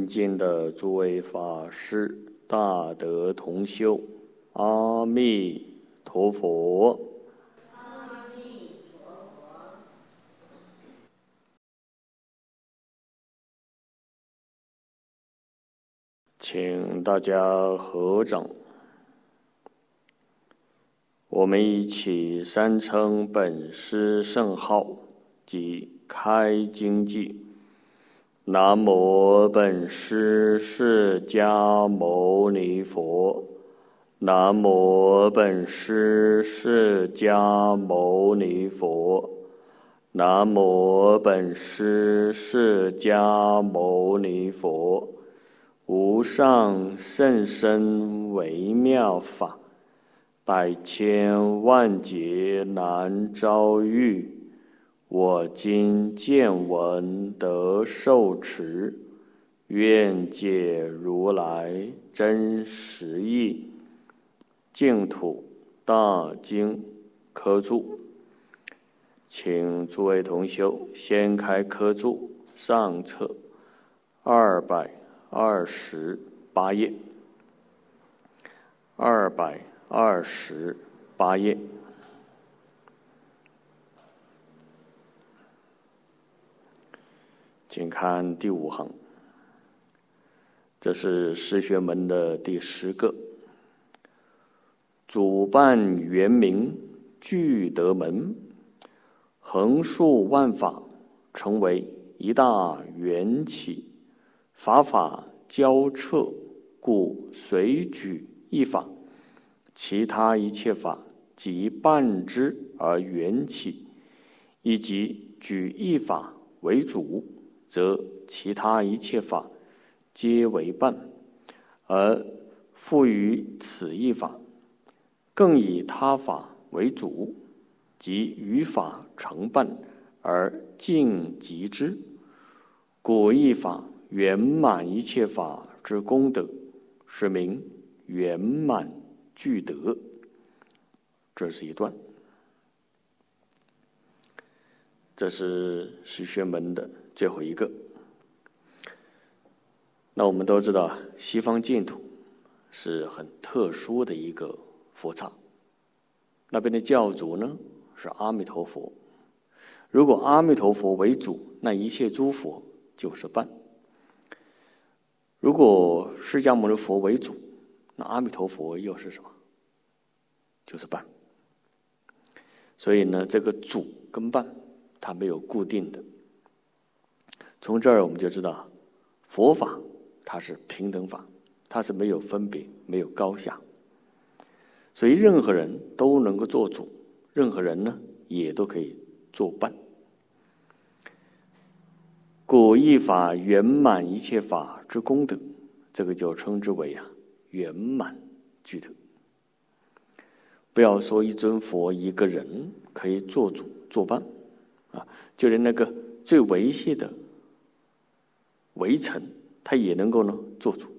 尊敬的诸位法师，大德同修，阿弥陀佛。 阿弥陀佛。 请大家合掌，我们一起三称本师圣号及开经偈。南无本师释迦牟尼佛，南无本师释迦牟尼佛，南无本师释迦牟尼佛。无上甚深微妙法，百千万劫难遭遇。我今见闻得受持，愿解如来真实义。净土大经科注，请诸位同修先开科注上册228页，228页。请看第5行，这是释学门的第10个。主办圆明具德门，横竖万法成为一大缘起，法法交彻，故随举一法，其他一切法即伴之而缘起，以及举一法为主，则其他一切法皆为伴，而复于此一法，更以他法为主，即与法成伴而尽极之，故一法圆满一切法之功德，是名圆满具德。这是一段，这是释学门的最后一个。那我们都知道，西方净土是很特殊的一个佛刹，那边的教主呢是阿弥陀佛。如果阿弥陀佛为主，那一切诸佛就是伴；如果释迦牟尼佛为主，那阿弥陀佛又是什么？就是伴。所以呢，这个主跟伴它没有固定的。从这儿我们就知道，佛法它是平等法，它是没有分别，没有高下。所以任何人都能够做主，任何人呢也都可以做伴。故一法圆满一切法之功德，这个就称之为圆满具德。不要说一尊佛一个人可以做主做伴就连那个最微细的微尘，他也能够呢做主。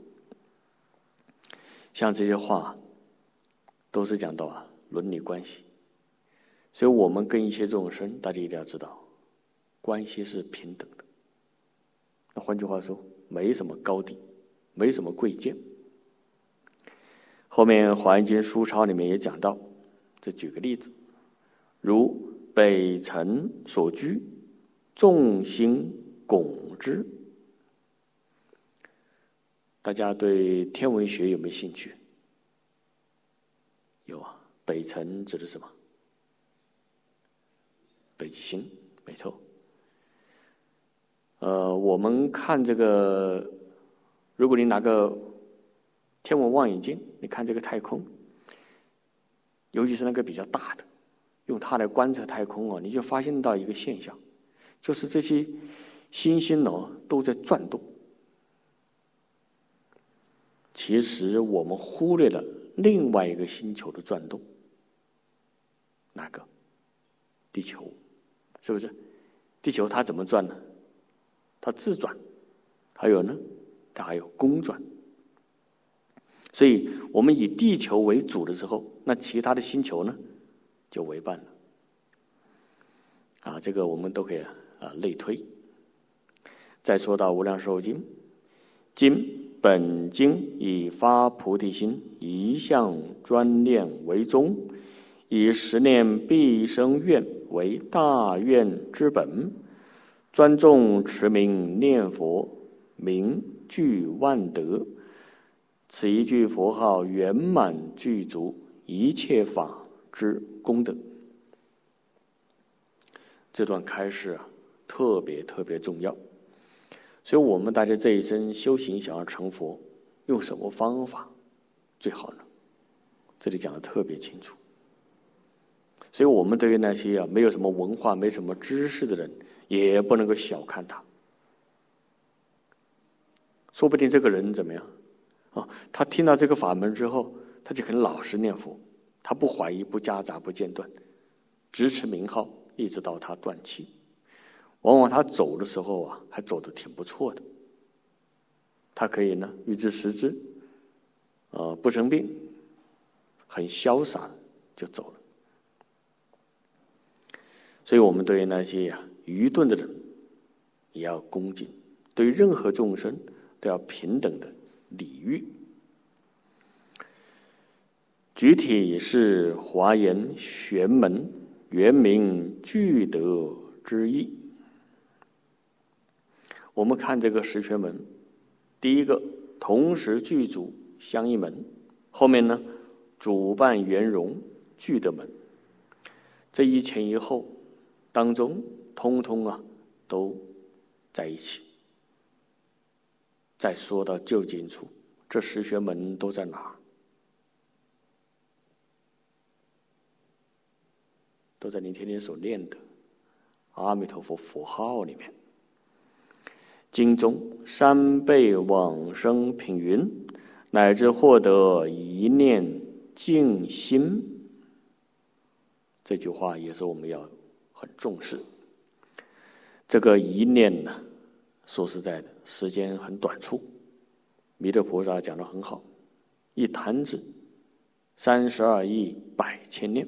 像这些话都是讲到伦理关系，所以我们跟一些众生，大家一定要知道，关系是平等的。那换句话说，没什么高低，没什么贵贱。后面《华严经》书抄里面也讲到，这举个例子，如北辰所居，众星拱之。大家对天文学有没有兴趣？有啊。北辰指的是什么？北极星，没错。我们看这个，如果你拿个天文望远镜，你看这个太空，尤其是那个比较大的，用它来观测太空你就发现到一个现象，就是这些星星都在转动。其实我们忽略了另外一个星球的转动，哪个？地球，是不是？地球它怎么转呢？它自转，还有呢，它还有公转。所以我们以地球为主的时候，那其他的星球呢就为伴了这个我们都可以类推。再说到《无量寿经》， 今本经以发菩提心，一向专念为宗，以十念必生愿为大愿之本，专众持名念佛，名具万德。此一句佛号圆满具足一切法之功德。这段开示特别重要，所以我们大家这一生修行想要成佛，用什么方法最好呢？这里讲得特别清楚。所以我们对于那些没有什么文化、没什么知识的人，也不能够小看他。说不定这个人怎么样他听到这个法门之后，他就很老实念佛，他不怀疑、不夹杂、不间断，直持名号，一直到他断气。往往他走的时候还走得挺不错的。他可以呢预知时至，不生病，很潇洒就走了。所以我们对于那些愚钝的人也要恭敬，对于任何众生都要平等的礼遇。具体是华严玄门圆明具德之意。我们看这个十全门，第一个同时具足相应门，后面呢主办圆融具德门，这一前一后当中通通都在一起。再说到究竟处，这十全门都在哪儿？都在你天天所念的阿弥陀佛佛号里面。经中三辈往生品云，乃至获得一念净心。这句话也是我们要很重视。这个一念呢，说实在的，时间很短促。弥勒菩萨讲得很好，一弹指32亿100千念，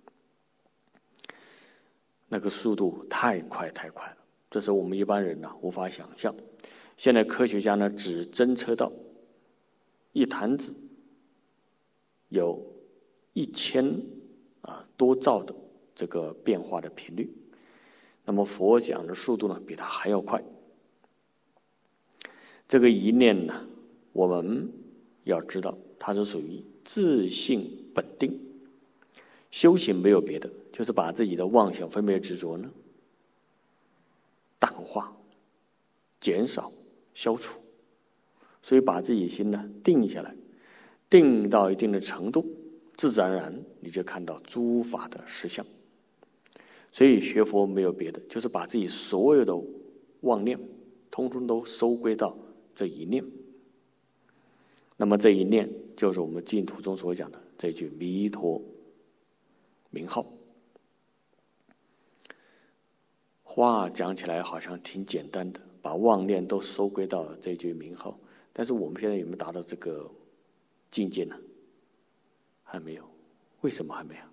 那个速度太快了，这是我们一般人无法想象。现在科学家呢只侦测到一弹指有1000多兆的这个变化的频率，那么佛讲的速度呢比它还要快。这个一念呢，我们要知道它是属于自性本定。修行没有别的，就是把自己的妄想分别执着呢淡化、减少、消除。所以把自己心呢定下来，定到一定的程度，自然而然你就看到诸法的实相。所以学佛没有别的，就是把自己所有的妄念通通都收归到这一念。那么这一念就是我们净土中所讲的这句弥陀名号。话讲起来好像挺简单的，把妄念都收归到这句名号，但是我们现在有没有达到这个境界呢？还没有。为什么还没有？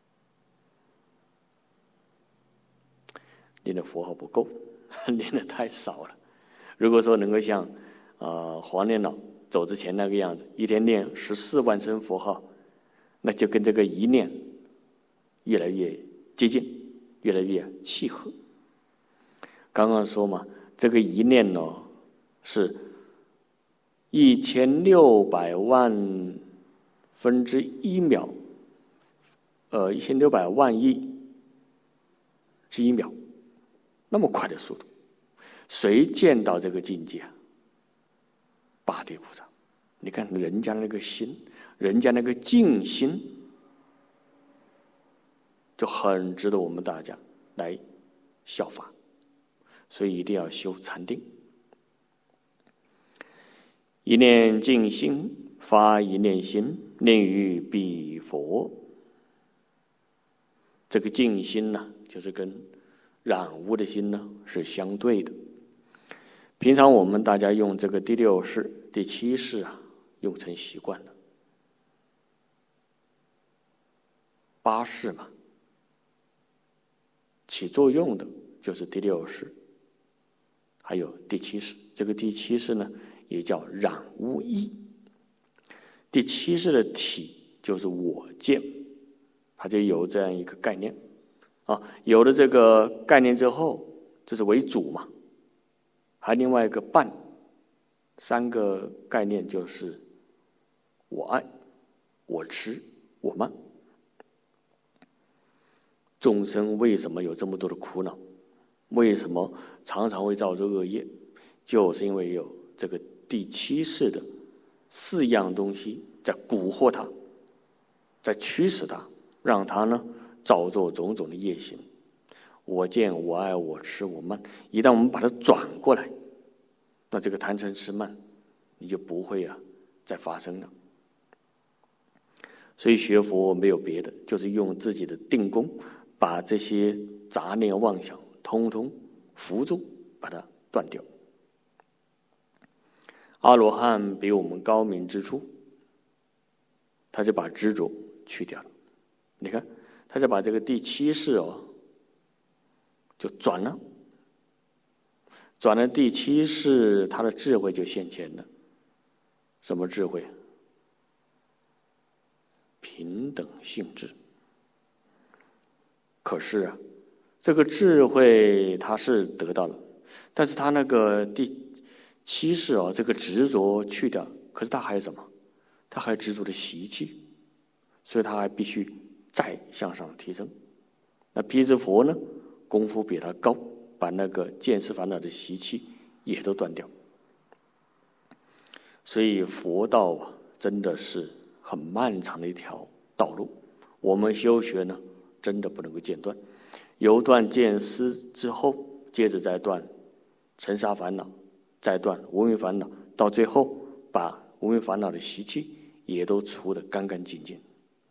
念的佛号不够，念的太少了。如果说能够像黄念老走之前那个样子，一天念14万声佛号，那就跟这个一念越来越接近，越来越契合。刚刚说嘛，这个一念呢是1600万分之1秒，1600万亿之1秒，那么快的速度，谁见到这个境界八地菩萨。你看人家那个心，人家那个静心，就很值得我们大家来效法。所以一定要修禅定。一念静心，发一念心，念于彼佛。这个静心呢，就是跟染污的心呢是相对的。平常我们大家用这个第6识、第7识用成习惯了。8识嘛，起作用的就是第6识，还有第7识。这个第7识呢， 也叫染污意。第七世的体就是我见，它就有这样一个概念啊。有了这个概念之后，这是为主嘛，还另外一个伴，三个概念就是我爱、我痴、我慢。众生为什么有这么多的苦恼？为什么常常会造作恶业？就是因为有这个第七世的四样东西在蛊惑他，在驱使他，让他呢造作种种的业行。我见、我爱、我痴、我慢，一旦我们把它转过来，那这个贪嗔痴慢你就不会再发生了。所以学佛没有别的，就是用自己的定功，把这些杂念妄想通通扶住，把它断掉。阿罗汉比我们高明之处，他就把执着去掉了。你看，他就把这个第七世就转了，转了第七世，他的智慧就现前了。什么智慧？平等性智。可是这个智慧他是得到了，但是他那个第七世这个执着去掉，可是他还有什么？他还有执着的习气，所以他还必须再向上提升。那辟支佛呢，功夫比他高，把那个见识烦恼的习气也都断掉。所以佛道真的是很漫长的一条道路，我们修学呢真的不能够间断。由断见思之后，接着再断尘沙烦恼，再断无明烦恼，到最后把无明烦恼的习气也都除得干干净净。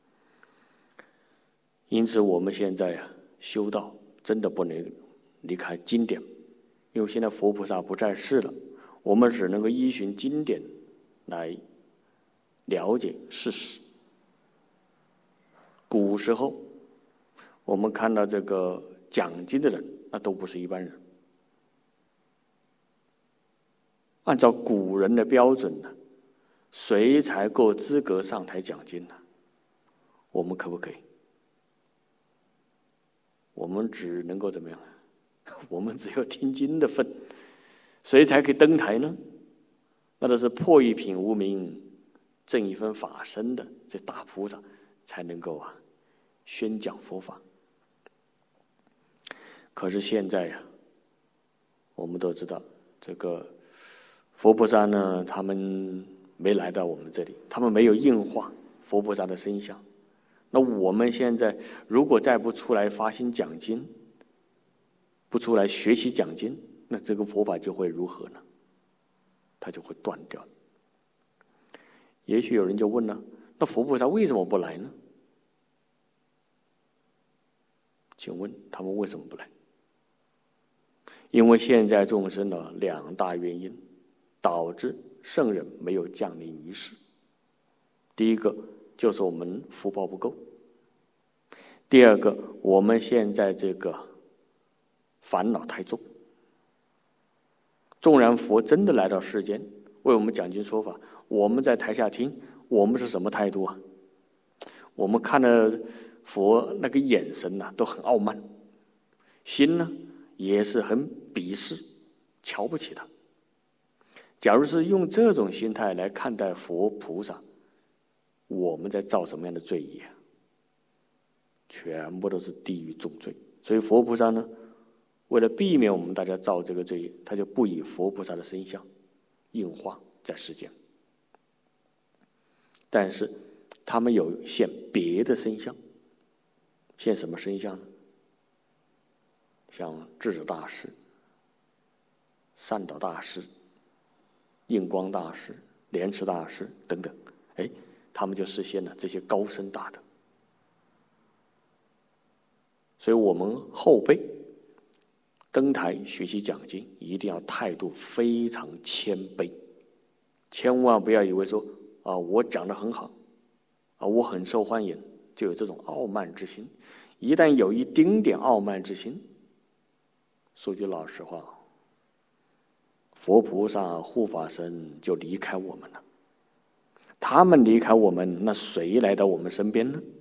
因此我们现在修道真的不能离开经典，因为现在佛菩萨不在世了，我们只能够依循经典来了解事实。古时候我们看到这个讲经的人，那都不是一般人。按照古人的标准呢，谁才够资格上台讲经呢？我们可不可以？我们只能够怎么样？我们只有听经的份，谁才可以登台呢？那都是破一品无明，正一分法身的这大菩萨才能够宣讲佛法。可是现在我们都知道这个佛菩萨呢，他们没来到我们这里，他们没有应化佛菩萨的身相。那我们现在如果再不出来发心讲经，不出来学习讲经，那这个佛法就会如何呢？它就会断掉。也许有人就问了，那佛菩萨为什么不来呢？请问他们为什么不来？因为现在众生的两大原因导致圣人没有降临于世。第一个就是我们福报不够，第二个我们现在这个烦恼太重。纵然佛真的来到世间为我们讲经说法，我们在台下听，我们是什么态度啊？我们看了佛那个眼神都很傲慢，心呢也是很鄙视瞧不起他。假如是用这种心态来看待佛菩萨，我们在造什么样的罪业？全部都是地狱重罪。所以佛菩萨呢，为了避免我们大家造这个罪业，他就不以佛菩萨的身相应化在世间。但是他们有现别的身相，现什么身相呢？像智者大师、善导大师、印光大师、莲池大师等等，他们就实现了这些高深大德。所以我们后辈登台学习讲经，一定要态度非常谦卑，千万不要以为说我讲得很好我很受欢迎，就有这种傲慢之心。一旦有一丁点傲慢之心，说句老实话， 佛菩萨、护法神就离开我们了。他们离开我们，那谁来到我们身边呢？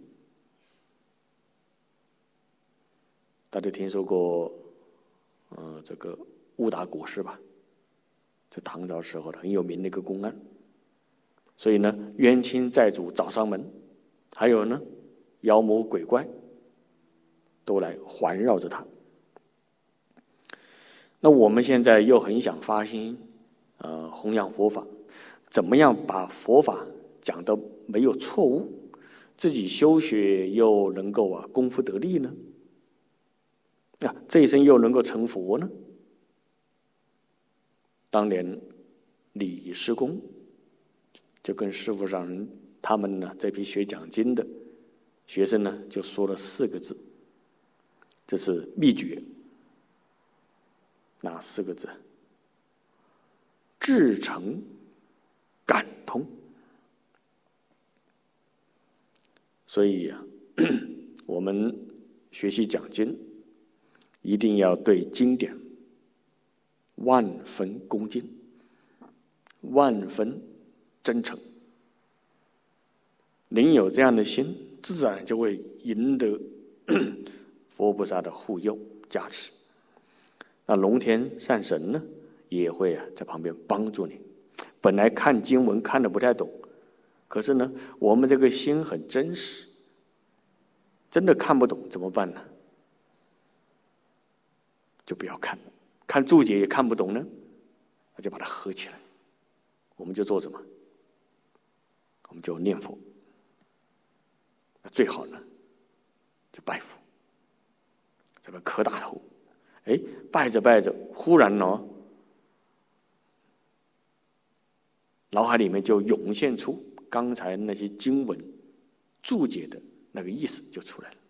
大家听说过这个悟达国师吧？这唐朝时候的很有名的一个公案。所以呢，冤亲债主找上门，还有呢，妖魔鬼怪都来环绕着他。那我们现在又很想发心弘扬佛法，怎么样把佛法讲得没有错误，自己修学又能够功夫得力呢？这一生又能够成佛呢？当年李师公就跟师父上人他们呢这批学讲经的学生呢就说了4个字，这是秘诀。哪4个字？至诚感通。所以我们学习讲经一定要对经典万分恭敬，万分真诚。您有这样的心，自然就会赢得佛菩萨的护佑加持。那龙天善神呢，也会在旁边帮助你。本来看经文看得不太懂，可是呢，我们这个心很真实，真的看不懂怎么办呢？就不要看，看注解也看不懂呢，那就把它合起来。我们就做什么？我们就念佛。那最好呢，就拜佛，这个磕大头。拜着拜着，忽然呢，脑海里面就涌现出刚才那些经文注解的那个意思就出来了。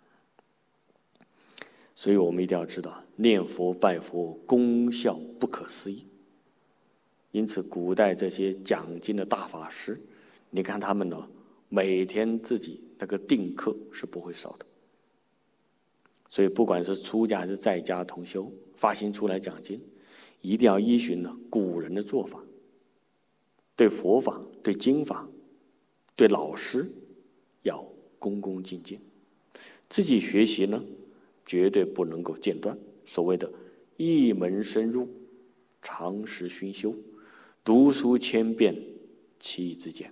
所以我们一定要知道，念佛拜佛功效不可思议。因此古代这些讲经的大法师，你看他们呢，每天自己那个定课是不会少的。所以不管是出家还是在家同修，发心出来讲经，一定要依循古人的做法，对佛法、对经法、对老师要恭恭敬敬。自己学习呢，绝对不能够间断。所谓的一门深入，常识熏修，读书千遍，其义自见。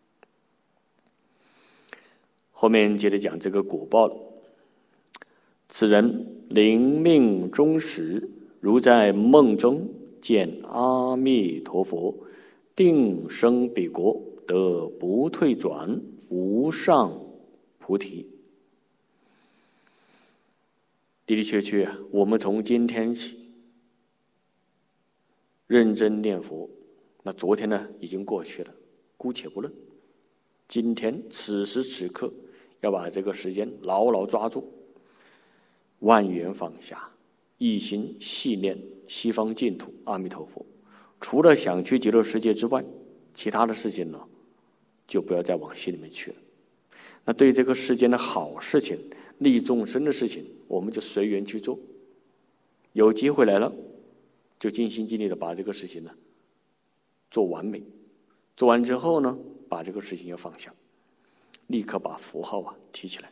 后面接着讲这个果报了。此人临命终时，如在梦中见阿弥陀佛，定生彼国，得不退转无上菩提。的的确确，我们从今天起认真念佛。那昨天呢已经过去了，姑且不论。今天此时此刻，要把这个时间牢牢抓住，万缘放下，一心系念西方净土阿弥陀佛。除了想去极乐世界之外，其他的事情呢，就不要再往心里面去了。那对于这个世间的好事情、利众生的事情，我们就随缘去做。有机会来了，就尽心尽力的把这个事情呢做完美。做完之后呢，把这个事情要放下，立刻把佛号提起来。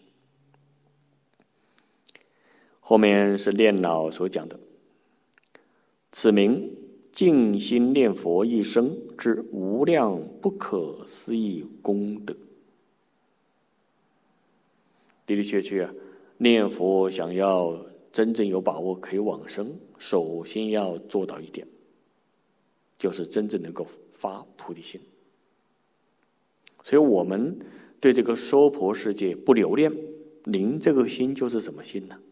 后面是念老所讲的，此名静心念佛一生之无量不可思议功德。的的确确念佛想要真正有把握可以往生，首先要做到一点，就是真正能够发菩提心。所以我们对这个娑婆世界不留恋，您这个心就是什么心呢？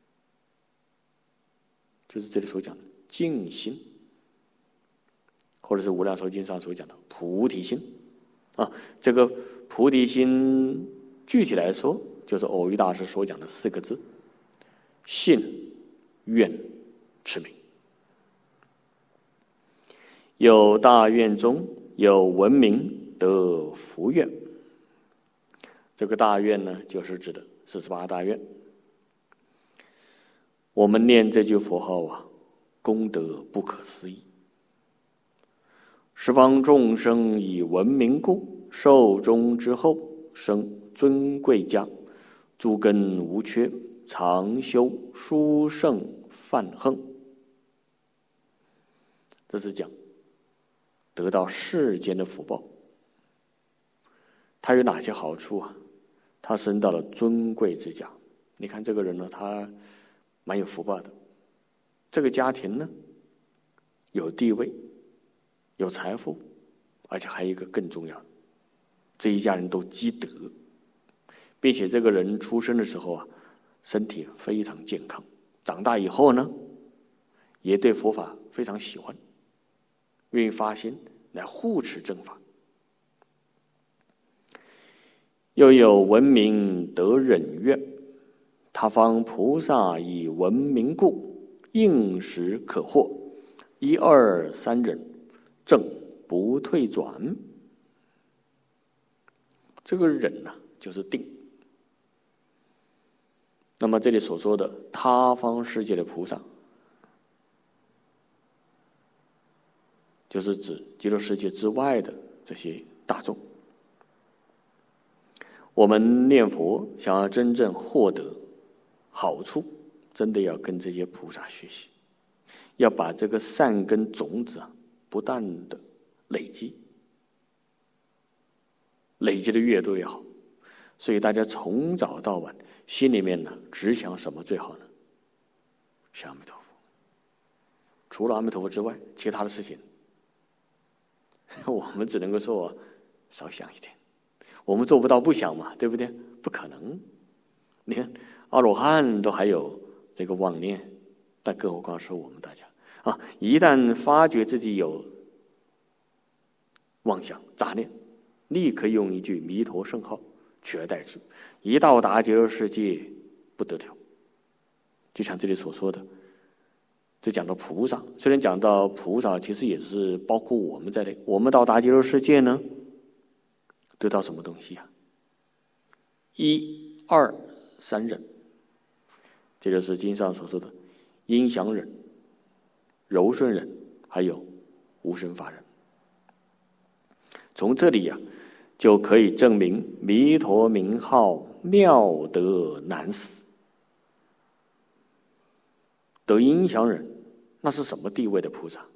就是这里所讲的静心，或者是无量寿经上所讲的菩提心这个菩提心具体来说，就是偶遇大师所讲的4个字：信、愿、持名。有大愿中有闻名得福愿。这个大愿呢，就是指的48大愿。我们念这句佛号功德不可思议。 十方众生以闻名故，寿终之后，生尊贵家，诸根无缺，常修殊胜梵行。这是讲得到世间的福报。他有哪些好处啊？他生到了尊贵之家。你看这个人呢，他蛮有福报的。这个家庭呢，有地位，有财富，而且还有一个更重要的，这一家人都积德，并且这个人出生的时候啊，身体非常健康，长大以后呢，也对佛法非常喜欢，愿意发心来护持正法。又有闻名得忍愿，他方菩萨以闻名故，应时可获，一二三忍，正不退转。这个忍呢，就是定。那么这里所说的他方世界的菩萨，就是指极乐世界之外的这些大众。我们念佛想要真正获得好处，真的要跟这些菩萨学习，要把这个善根种子啊，不断的累积，累积的越多越好。所以大家从早到晚，心里面呢，只想什么最好呢？想阿弥陀佛。除了阿弥陀佛之外，其他的事情，我们只能够说少想一点。我们做不到不想嘛，对不对？不可能。你看阿罗汉都还有这个妄念，但更何况是我们大家啊！一旦发觉自己有妄想杂念，立刻用一句弥陀圣号取而代之，一到达极乐世界不得了。就像这里所说的，这讲到菩萨，虽然讲到菩萨，其实也是包括我们在内。我们到达极乐世界呢，得到什么东西啊？一二三忍，这就是经上所说的音响忍、柔顺忍，还有无生法忍。从这里就可以证明弥陀名号妙得难死。得音响忍，那是什么地位的菩萨？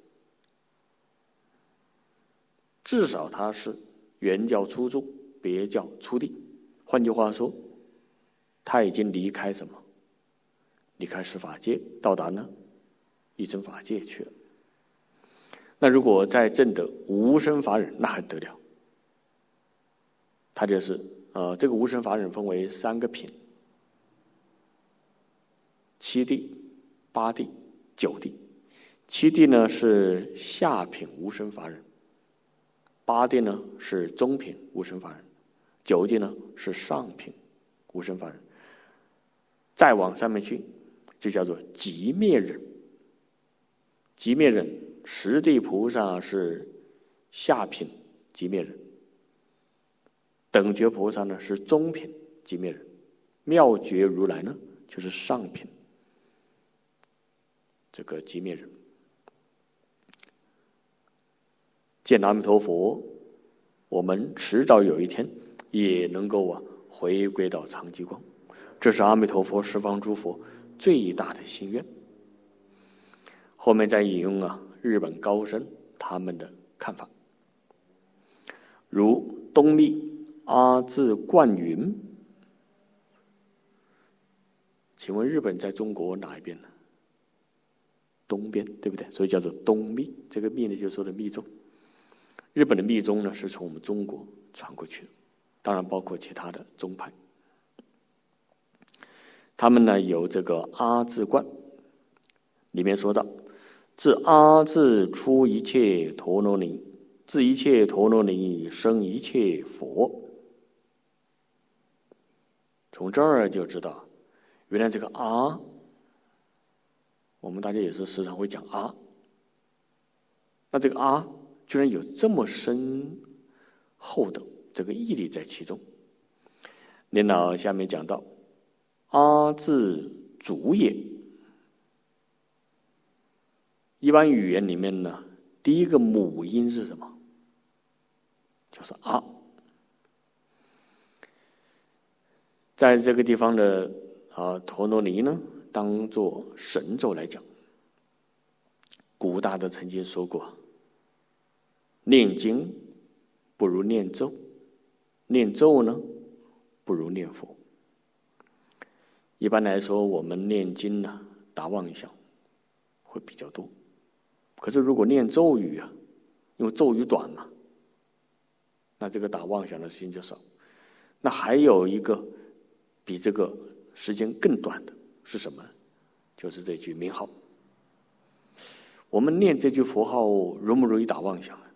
至少他是原教初住，别教初地。换句话说，他已经离开什么？离开十法界，到达呢一真法界去了。那如果再证得无生法忍，那还得了？他就是这个无生法忍分为3个品：7地、8地、9地。7地呢是下品无生法忍，8地呢是中品无生法忍，9地呢是上品无生法忍。再往上面去，就叫做寂灭忍。寂灭忍10地菩萨是下品寂灭忍，等觉菩萨呢是中品寂灭忍，妙觉如来呢就是上品这个寂灭忍。见阿弥陀佛，我们迟早有一天也能够回归到常寂光，这是阿弥陀佛十方诸佛最大的心愿。后面再引用日本高僧他们的看法，如东密阿字冠云。请问日本在中国哪一边呢？东边，对不对？所以叫做东密。这个密呢，就是说的密宗。日本的密宗呢，是从我们中国传过去的，当然包括其他的宗派。他们呢有这个阿字观，里面说到：自阿字出一切陀罗尼，自一切陀罗尼生一切佛。从这儿就知道，原来这个阿，我们大家也是时常会讲阿。那这个阿居然有这么深厚的这个义理在其中。念到下面讲到：阿字主也。一般语言里面呢，第一个母音是什么？ 就是阿。在这个地方的陀罗尼呢，当作神咒来讲。古大德曾经说过，念经不如念咒，念咒呢不如念佛。一般来说，我们念经呢，打妄想会比较多。可是如果念咒语啊，因为咒语短嘛，那这个打妄想的时间就少。那还有一个比这个时间更短的是什么呢？就是这句名号。我们念这句佛号容不容易打妄想呢？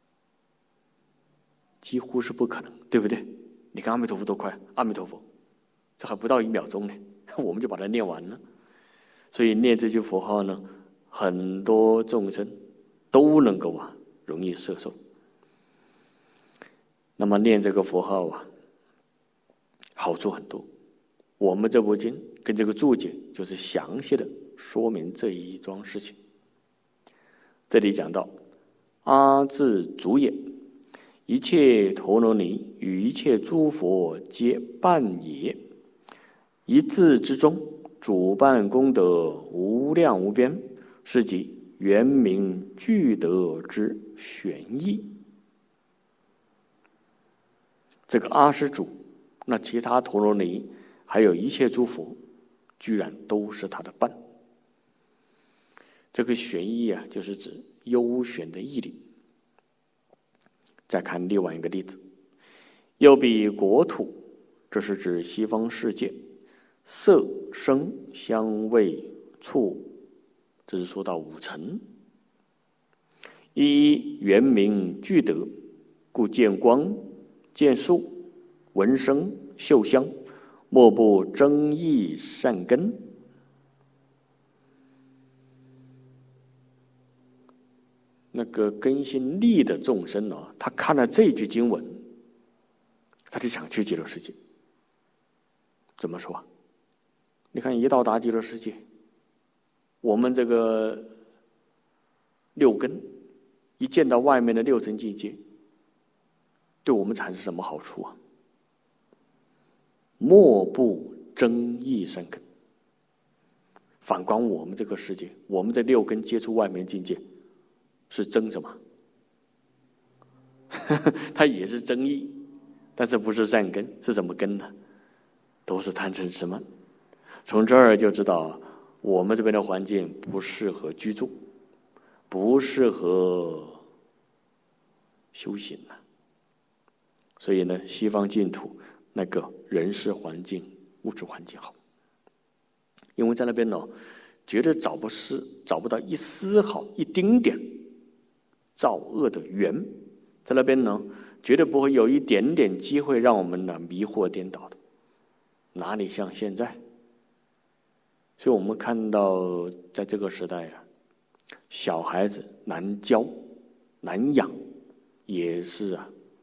几乎是不可能，对不对？你看阿弥陀佛多快，阿弥陀佛，这还不到1秒钟呢，我们就把它念完了。所以念这句佛号呢，很多众生都能够容易摄受。那么念这个佛号好处很多。我们这部经跟这个注解就是详细的说明这一桩事情。这里讲到阿字主也，一切陀罗尼与一切诸佛皆伴也。一字之中，主伴功德无量无边，是即圆明具德之玄义。这个阿是主，那其他陀罗尼还有一切诸佛，居然都是他的伴。这个玄义啊，就是指幽玄的义理。再看另外一个例子，又比国土，这是指西方世界，色声香味触，这是说到5尘，一圆明具德，故见光见树闻声嗅香，莫不争议善根。那个根性利的众生他看了这句经文，他就想去极乐世界。怎么说？你看一到达极乐世界，我们这个6根一见到外面的6层境界，对我们产生什么好处啊？莫不争议善根。反观我们这个世界，我们这6根接触外面境界，是争什么？它也是争议，但是不是善根，是什么根呢？都是贪嗔痴慢。从这儿就知道我们这边的环境不适合居住，不适合修行了。所以呢，西方净土那个人事环境、物质环境好，因为在那边呢，绝对找不到一丝毫、一丁点造恶的缘，在那边呢，绝对不会有一点点机会让我们迷惑颠倒的。哪里像现在？所以我们看到在这个时代小孩子难教难养，也是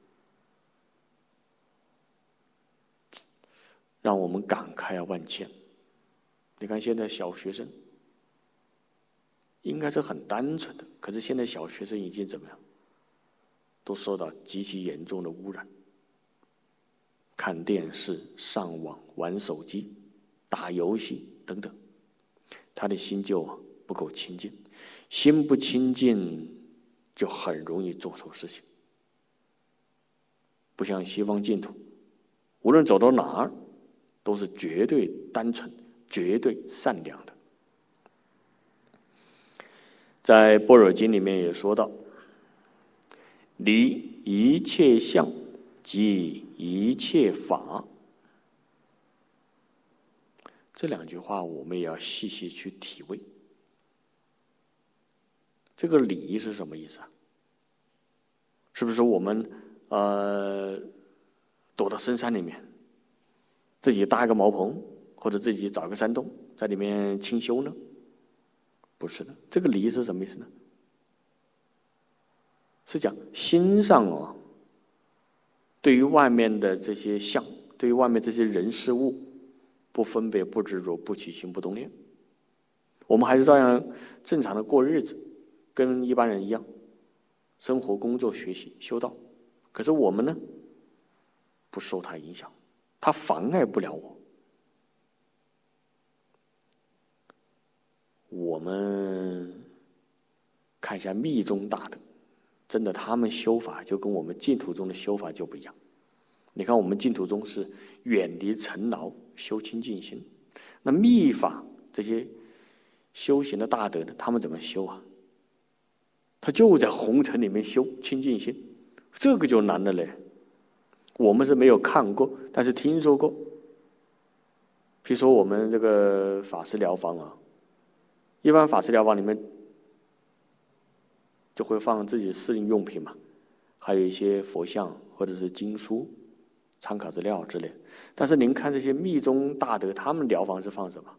让我们感慨万千。你看现在小学生应该是很单纯的，可是现在小学生已经怎么样？都受到极其严重的污染，看电视、上网、玩手机、打游戏等等，他的心就不够清净，心不清净就很容易做错事情。不像西方净土，无论走到哪儿都是绝对单纯、绝对善良的。在般若经里面也说到，离一切相即一切法。这2句话我们也要细细去体味。这个离是什么意思啊？是不是我们躲到深山里面，自己搭一个茅棚，或者自己找个山洞，在里面清修呢？不是的，这个离是什么意思呢？是讲心上对于外面的这些相，对于外面这些人事物，不分别、不执着、不起心、不动念。我们还是照样正常的过日子，跟一般人一样，生活、工作、学习、修道， 可是我们呢，不受它影响，它妨碍不了我。我们看一下密宗大德，真的他们修法就跟我们净土中的修法就不一样。你看我们净土中是远离尘劳，修清净心，那密法这些修行的大德呢，他们怎么修啊？他就在红尘里面修清净心，这个就难了嘞。我们是没有看过，但是听说过。比如说我们这个法师疗方啊，一般法师疗方里面就会放自己私人用品嘛，还有一些佛像或者是经书、参考资料之类。但是您看这些密宗大德，他们疗方是放什么？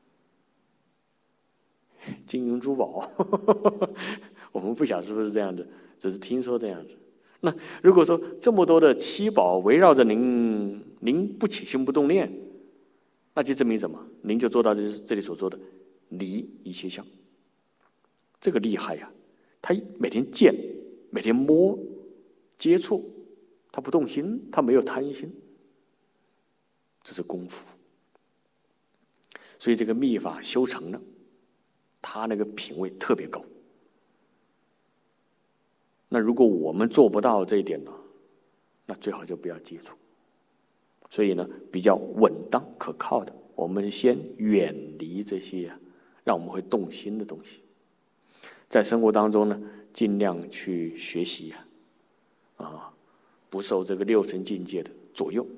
金银珠宝。我们不晓得是不是这样子，只是听说这样子。那如果说这么多的七宝围绕着您，您不起心不动念，那就证明什么？您就做到这里所说的离一切相。这个厉害呀！他每天见，每天摸，接触，他不动心，他没有贪心，这是功夫。所以这个密法修成了，他那个品位特别高。那如果我们做不到这一点呢，那最好就不要接触。所以呢，比较稳当可靠的，我们先远离这些让我们会动心的东西。在生活当中呢，尽量去学习不受这个六尘境界的左右。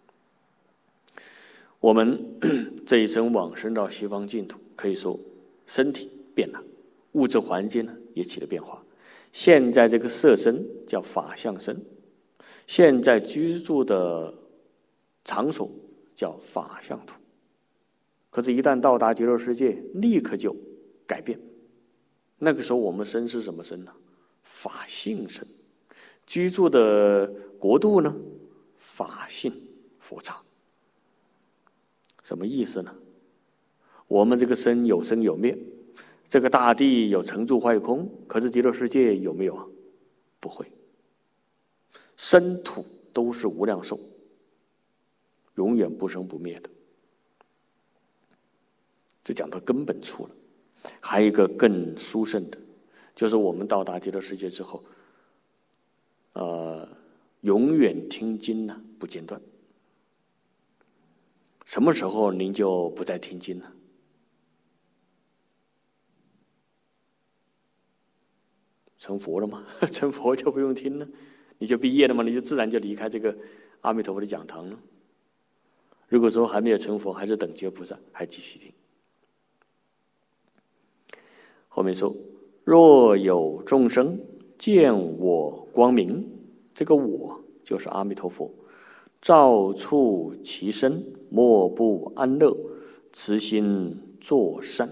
我们这一生往生到西方净土，可以说身体变了，物质环境呢也起了变化。现在这个色身叫法相身，现在居住的场所叫法相土。可是一旦到达极乐世界，立刻就改变。那个时候我们身是什么身呢？法性身。居住的国度呢？法性佛刹。什么意思呢？我们这个身有生有灭，这个大地有成住坏空，可是极乐世界有没有啊？不会。身土都是无量寿，永远不生不灭的。这讲到根本处了。还有一个更殊胜的，就是我们到达极乐世界之后，永远听经呢不间断。什么时候您就不再听经了？成佛了吗？成佛就不用听了，你就毕业了吗？你就自然就离开这个阿弥陀佛的讲堂了。如果说还没有成佛，还是等觉菩萨，还继续听。后面说，若有众生见我光明，这个我就是阿弥陀佛，照触其身，莫不安乐，慈心作善。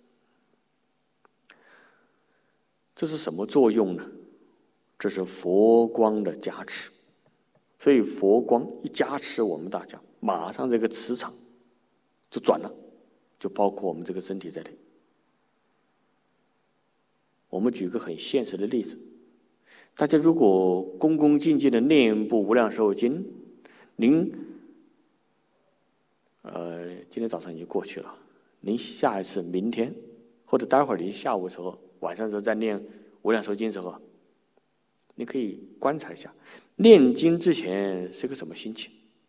这是什么作用呢？这是佛光的加持。所以佛光一加持我们大家，马上这个磁场就转了，就包括我们这个身体在内。我们举个很现实的例子，大家如果恭恭敬敬的念一部无量寿经，您今天早上已经过去了，您下一次明天或者待会儿您下午的时候，晚上的时候再念无量寿经的时候，你可以观察一下，念经之前是个什么心情。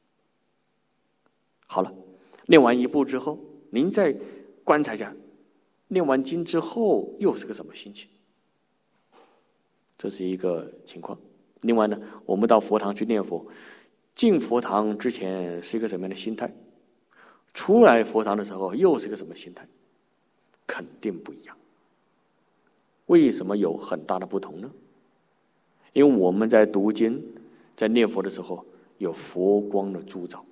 好了，念完一部之后，您再观察一下，念完经之后又是个什么心情。这是一个情况。另外呢，我们到佛堂去念佛，进佛堂之前是一个什么样的心态，出来佛堂的时候又是个什么心态，肯定不一样。为什么有很大的不同呢？因为我们在读经在念佛的时候有佛光的助照，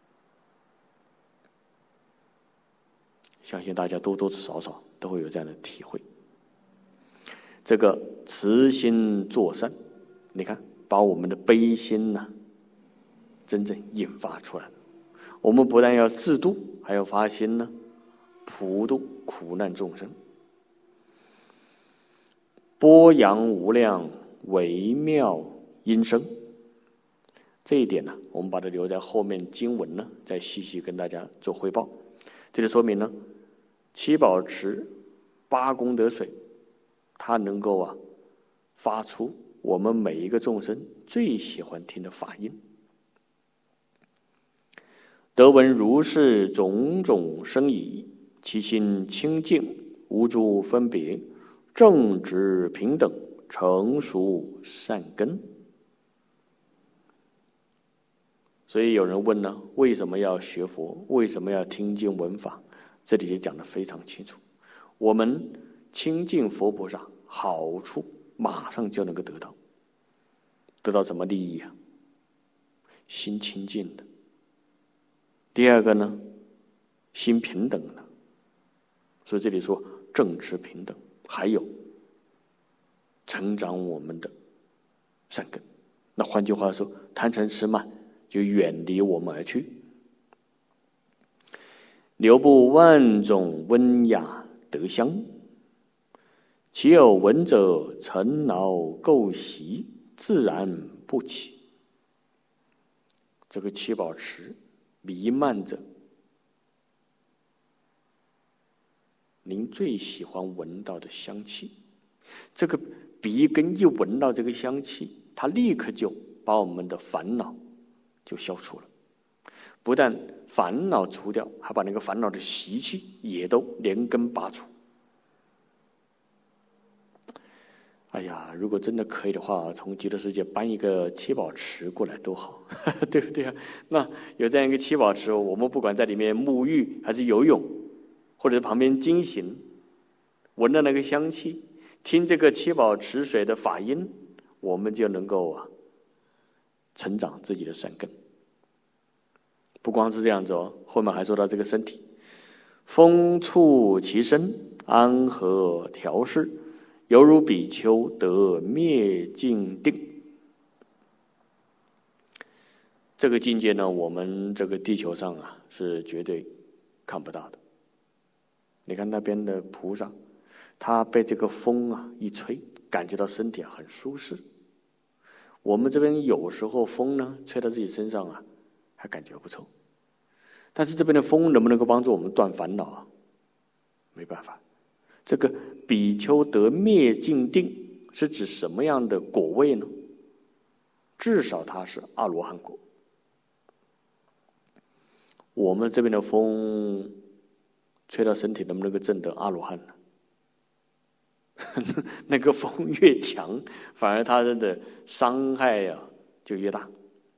相信大家多多少少都会有这样的体会。这个慈心作善，你看把我们的悲心呢真正引发出来。我们不但要自度，还要发心呢普度苦难众生。播扬无量微妙音声， 这一点呢，我们把它留在后面经文呢，再细细跟大家做汇报。这就说明呢，七宝池八功德水，它能够发出我们每一个众生最喜欢听的法音。得闻如是种种声已，其心清净，无诸分别，正直平等，成熟善根。所以有人问呢，为什么要学佛？为什么要听经闻法？这里就讲得非常清楚。我们亲近佛菩萨，好处马上就能够得到。得到什么利益啊？心清净的。第二个呢，心平等的。所以这里说正直平等，还有成长我们的善根。那换句话说，贪嗔痴慢就远离我们而去。流布万种温雅德香，其有闻者尘劳垢习，自然不起。这个七宝池弥漫着您最喜欢闻到的香气，这个鼻根一闻到这个香气，它立刻就把我们的烦恼就消除了。不但烦恼除掉，还把那个烦恼的习气也都连根拔除。哎呀，如果真的可以的话，从极乐世界搬一个七宝池过来多好，对不对啊？那有这样一个七宝池，我们不管在里面沐浴还是游泳，或者旁边经行，闻到那个香气，听这个七宝池水的法音，我们就能够成长自己的善根。不光是这样子后面还说到这个身体，风触其身，安和调适，犹如比丘得灭尽定。这个境界呢，我们这个地球上是绝对看不到的。你看那边的菩萨，他被这个风一吹，感觉到身体很舒适。我们这边有时候风呢吹到自己身上还感觉不错，但是这边的风能不能够帮助我们断烦恼没办法。这个比丘得灭尽定是指什么样的果位呢？至少它是阿罗汉果。我们这边的风吹到身体，能不能够证得阿罗汉呢？那个风越强，反而它的伤害就越大。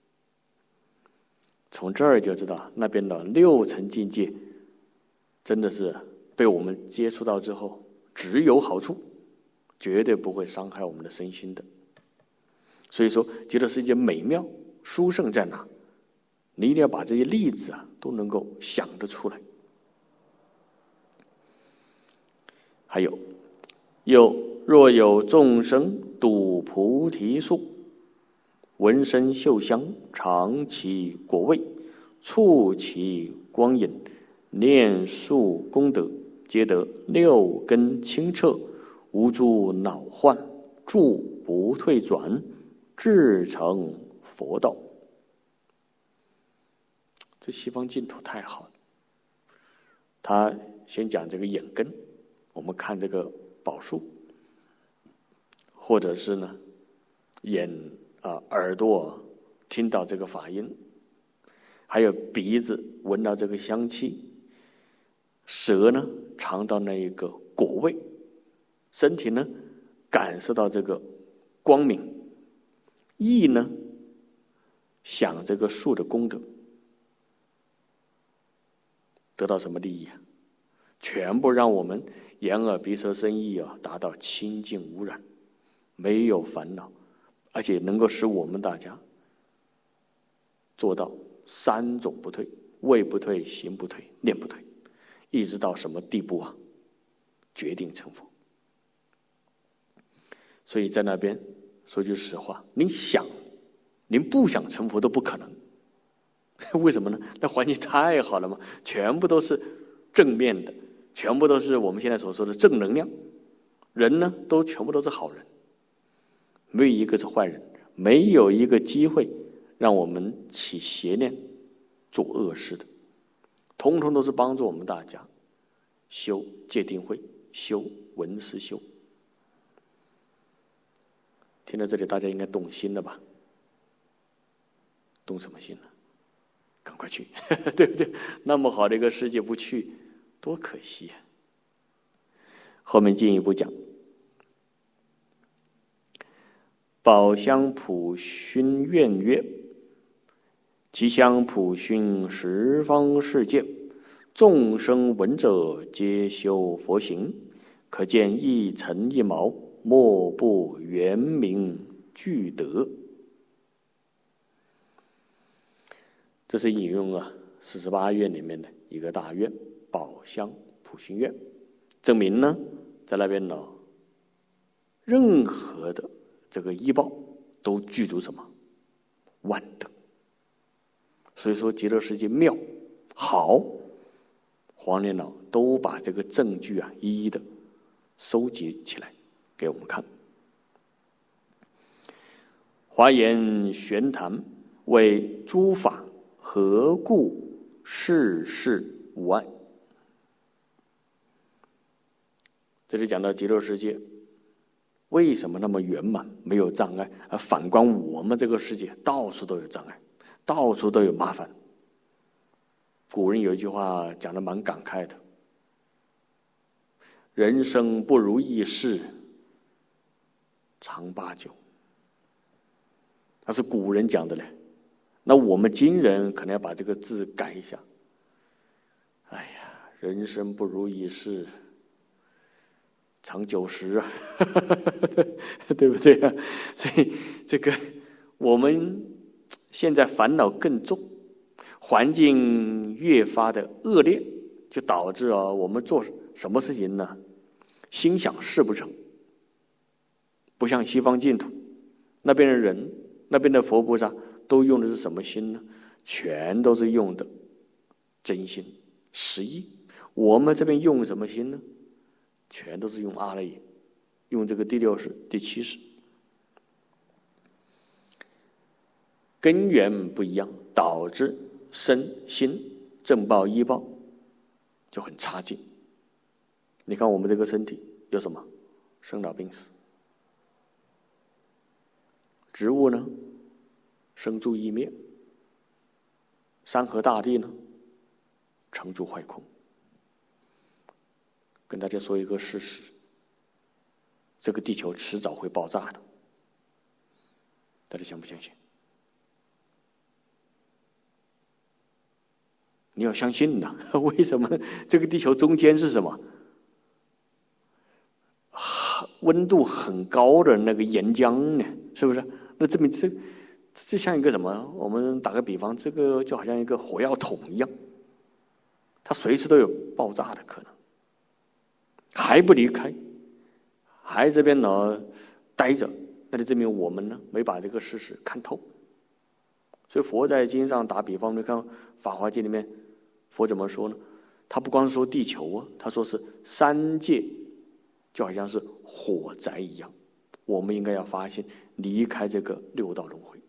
从这儿就知道，那边的六层境界真的是被我们接触到之后，只有好处，绝对不会伤害我们的身心的。所以说，极乐世界美妙殊胜在哪？你一定要把这些例子都能够想得出来。还有，若有众生睹菩提树，闻声嗅香，尝其果味，触其光影，念树功德，皆得六根清澈，无诸恼患，住不退转，至成佛道。这西方净土太好了。他先讲这个眼根，我们看这个宝树，或者是呢耳朵听到这个法音，还有鼻子闻到这个香气，舌呢尝到那一个果味，身体呢感受到这个光明，意呢想这个树的功德，得到什么利益全部让我们眼耳鼻舌身意达到清净无染，没有烦恼，而且能够使我们大家做到三种不退：位不退，行不退，念不退，一直到什么地步决定成佛。所以在那边说句实话，您不想成佛都不可能。为什么呢？那环境太好了嘛，全部都是正面的，全部都是我们现在所说的正能量，人呢都全部都是好人，没有一个是坏人，没有一个机会让我们起邪念、做恶事的，通通都是帮助我们大家修戒定慧、修闻思修。听到这里，大家应该动心了吧？动什么心呢？赶快去，对不对？那么好的一个世界不去，多可惜呀！后面进一步讲，宝香普熏愿乐，其香普熏十方世界，众生闻者皆修佛行，可见一尘一毛，莫不圆明具德。这是引用48愿里面的一个大愿，宝香普熏愿，证明呢，在那边呢，任何的这个医报都具足什么万德。所以说极乐世界妙好，黄年老都把这个证据一一的收集起来给我们看。华严玄谈为诸法何故世事无碍。这里讲到极乐世界为什么那么圆满，没有障碍，而反观我们这个世界到处都有障碍，到处都有麻烦。古人有一句话讲得蛮感慨的，人生不如意事常八九。那是古人讲的嘞，那我们今人可能要把这个字改一下。哎呀，人生不如意事常90啊，对不对啊？所以这个我们现在烦恼更重，环境越发的恶劣，就导致我们做什么事情呢，心想事不成。不像西方净土那边的人，那边的佛菩萨都用的是什么心呢？全都是用的真心实意。我们这边用什么心呢？全都是用阿赖耶，用这个第六识、第七识。根源不一样，导致身心正报依报就很差劲。你看我们这个身体有什么？生老病死。植物呢，生住异灭；山河大地呢，成住坏空。跟大家说一个事实，这个地球迟早会爆炸的，大家相不相信？你要相信呐！为什么？这个地球中间是什么？温度很高的那个岩浆呢，是不是？那证明这像一个什么？我们打个比方，这个就好像一个火药桶一样，它随时都有爆炸的可能。还不离开，还这边呢待着，那就证明我们呢没把这个事实看透。所以佛在经上打比方，你看《法华经》里面，佛怎么说呢？他不光是说地球他说是三界，就好像是火灾一样。我们应该要发现，离开这个六道轮回，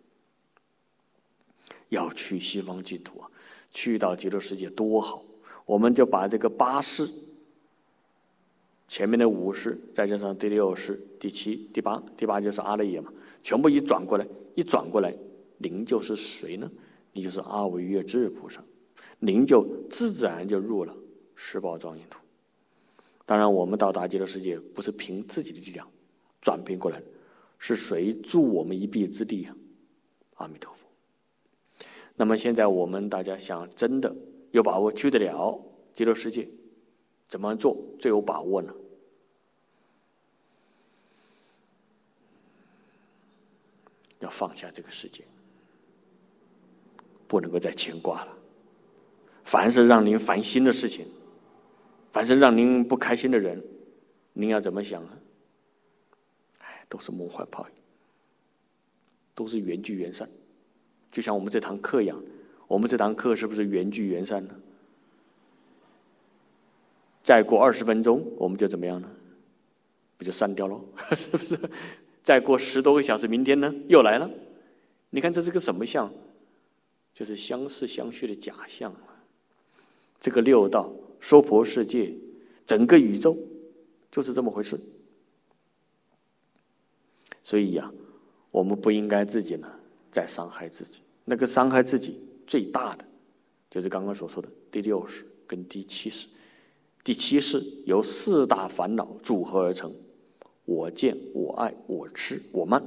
要去西方净土去到极乐世界多好。我们就把这个8世。前面的5世，再加上第6世、第7、第8，第8就是阿赖耶嘛，全部一转过来，您就是谁呢？你就是阿惟越致菩萨，您就自然就入了十宝庄严土。当然，我们到达极乐世界不是凭自己的力量转变过来，是谁助我们一臂之力啊？阿弥陀佛。那么现在我们大家想真的有把握去得了极乐世界，怎么做最有把握呢？要放下这个世界，不能够再牵挂了。凡是让您烦心的事情，凡是让您不开心的人，您要怎么想呢？都是梦幻泡影，都是缘聚缘散。就像我们这堂课一样，我们这堂课是不是缘聚缘散呢？再过20分钟，我们就怎么样呢？不就散掉了？是不是？再过10多个小时，明天呢又来了。 你看这是个什么相？就是相似相续的假象啊。这个六道、娑婆世界、整个宇宙就是这么回事。所以呀，我们不应该自己呢再伤害自己。那个伤害自己最大的，就是刚刚所说的第六识跟第七识。第七识由四大烦恼组合而成：我见、我爱、我痴、我慢。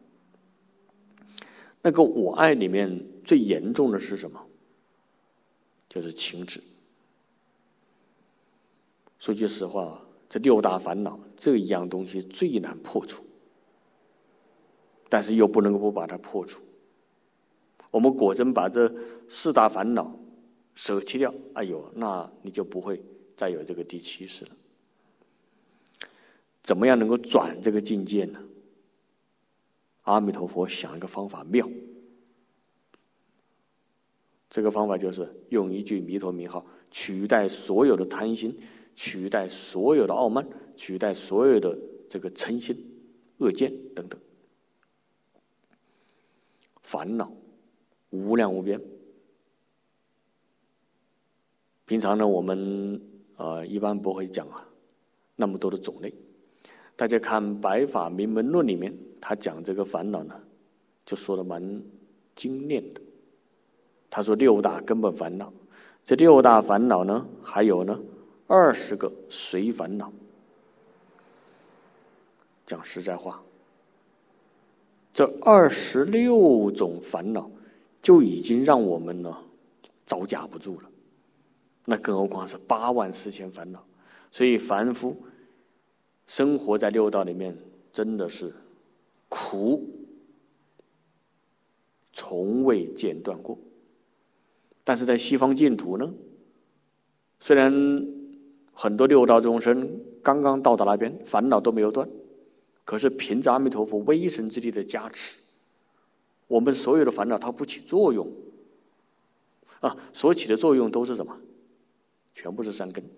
那个我爱里面最严重的是什么？就是情执。说句实话，这六大烦恼这一样东西最难破除，但是又不能够不把它破除。我们果真把这四大烦恼舍弃掉，哎呦，那你就不会再有这个第七识了。怎么样能够转这个境界呢？阿弥陀佛想一个方法妙，这个方法就是用一句弥陀名号取代所有的贪心，取代所有的傲慢，取代所有的这个嗔心、恶见等等。烦恼无量无边。平常呢，我们一般不会讲那么多的种类。大家看《白法明门论》里面，他讲这个烦恼呢，就说的蛮精炼的。他说六大根本烦恼，这六大烦恼呢，还有呢20个随烦恼。讲实在话，这26种烦恼就已经让我们呢招架不住了，那更何况是84000烦恼。所以凡夫生活在六道里面，真的是苦从未间断过。但是在西方净土呢，虽然很多六道众生刚刚到达那边，烦恼都没有断，可是凭着阿弥陀佛威神之力的加持，我们所有的烦恼它不起作用啊，所起的作用都是什么？全部是善根。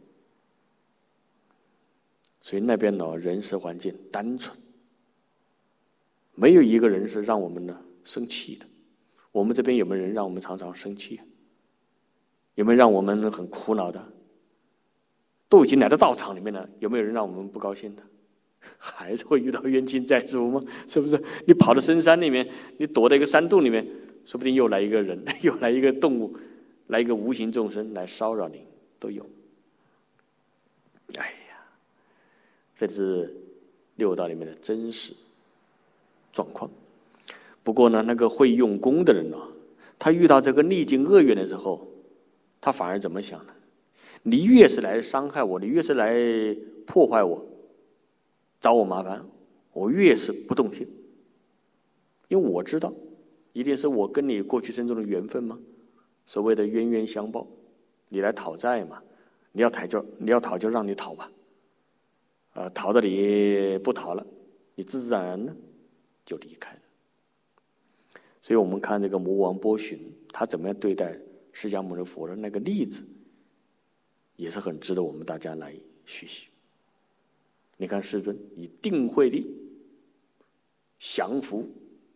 所以那边呢，人世环境单纯，没有一个人是让我们呢生气的。我们这边有没有人让我们常常生气？有没有让我们很苦恼的？都已经来到道场里面了，有没有人让我们不高兴的？还是会遇到冤亲债主吗？是不是？你跑到深山里面，你躲在一个山洞里面，说不定又来一个人，又来一个动物，来一个无形众生来骚扰你，都有。哎呀，这是六道里面的真实状况。不过呢，那个会用功的人呢，他遇到这个逆境恶缘的时候，他反而怎么想呢？你越是来伤害我，你越是来破坏我，找我麻烦，我越是不动心，因为我知道一定是我跟你过去生中的缘分嘛，所谓的冤冤相报，你来讨债嘛，你要讨就让你讨吧，讨到你不讨了，你自自然然呢就离开了。所以我们看这个魔王波旬，他怎么样对待释迦牟尼佛的那个例子，也是很值得我们大家来学习。你看世尊以定慧力降服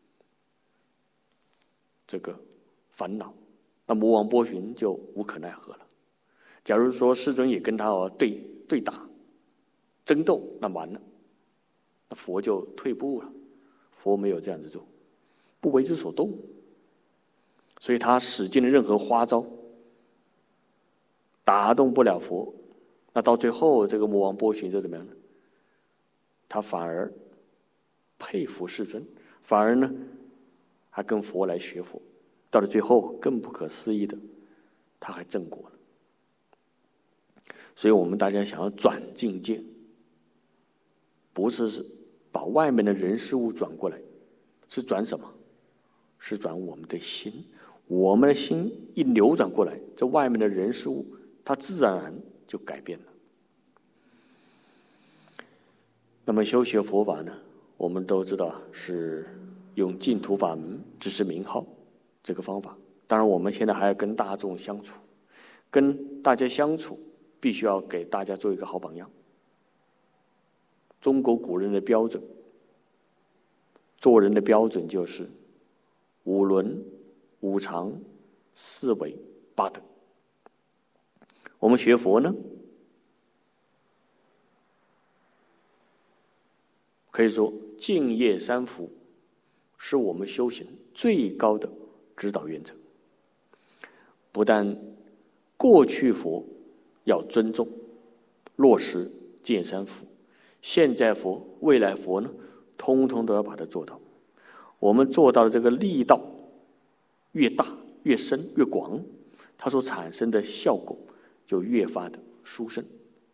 这个烦恼，那魔王波旬就无可奈何了。假如说世尊也跟他对打争斗，那完了，那佛就退步了。佛没有这样子做，不为之所动，所以他使尽了任何花招，打动不了佛。那到最后，这个魔王波旬就怎么样呢？他反而佩服世尊，反而呢，还跟佛来学佛。到了最后，更不可思议的，他还正果了。所以我们大家想要转境界，不是把外面的人事物转过来，是转什么？是转我们的心。我们的心一扭转过来，这外面的人事物，它自然而然就改变了。那么修学佛法呢，我们都知道是用净土法门只是名号这个方法。当然我们现在还要跟大众相处，跟大家相处必须要给大家做一个好榜样。中国古人的标准，做人的标准就是五伦、五常、四维、八德。我们学佛呢，可以说净业三福是我们修行最高的指导原则。不但过去佛要尊重落实净三福，现在佛、未来佛呢，通通都要把它做到。我们做到的这个力道越大、越深、越广，它所产生的效果就越发的殊胜。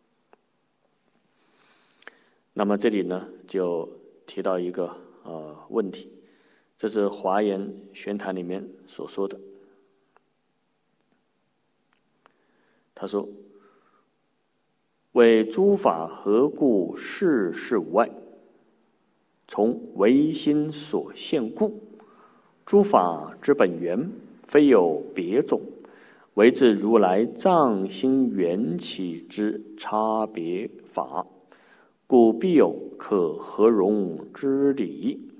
那么这里呢，就提到一个问题，这是华严玄坛里面所说的。他说：“为诸法何故世事无碍？从唯心所现故。诸法之本源，非有别种，唯自如来藏心缘起之差别法，故必有可合融之理。”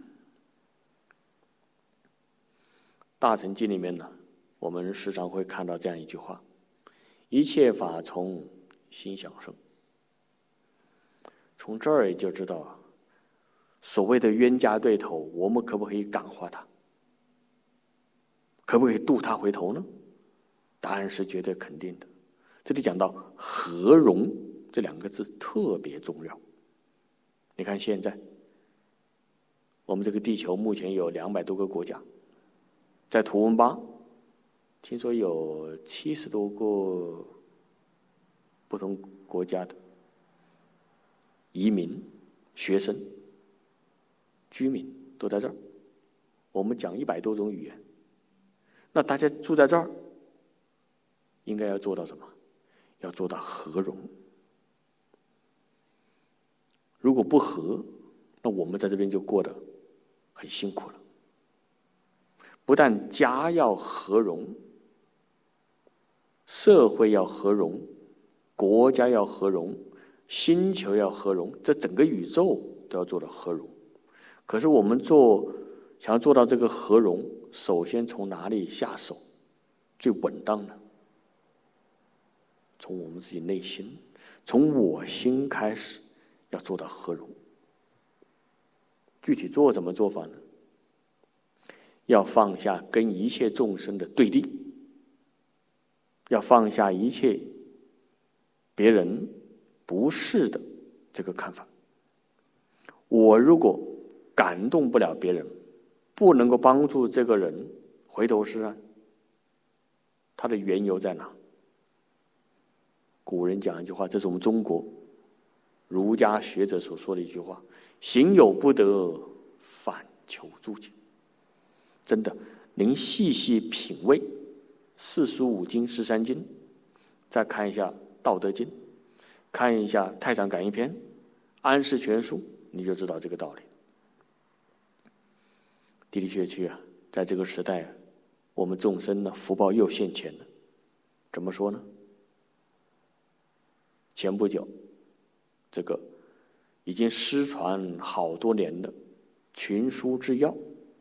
大乘经里面呢，我们时常会看到这样一句话：一切法从心想生。从这儿也就知道所谓的冤家对头，我们可不可以感化他？可不可以渡他回头呢？答案是绝对肯定的。这里讲到合融这两个字特别重要。你看现在我们这个地球目前有200多个国家，在图文巴听说有70多个不同国家的移民、学生、居民都在这儿。我们讲100多种语言，那大家住在这儿，应该要做到什么？要做到合融。如果不合，那我们在这边就过得很辛苦了。不但家要合融，社会要合融，国家要合融，星球要合融，这整个宇宙都要做到合融。可是我们想要做到这个合融，首先从哪里下手最稳当呢？从我们自己内心，从我心开始要做到合融。具体怎么做法呢？要放下跟一切众生的对立，要放下一切别人不是的这个看法。我如果感动不了别人，不能够帮助这个人回头是岸，他的缘由在哪？古人讲一句话，这是我们中国儒家学者所说的一句话：行有不得，反求诸己。真的，您细细品味四书五经、13经，再看一下《道德经》，看一下《太上感应篇》《安世全书》，你就知道这个道理。的确啊，在这个时代，我们众生呢，福报又现前了。怎么说呢？前不久，这个已经失传好多年的群书之要，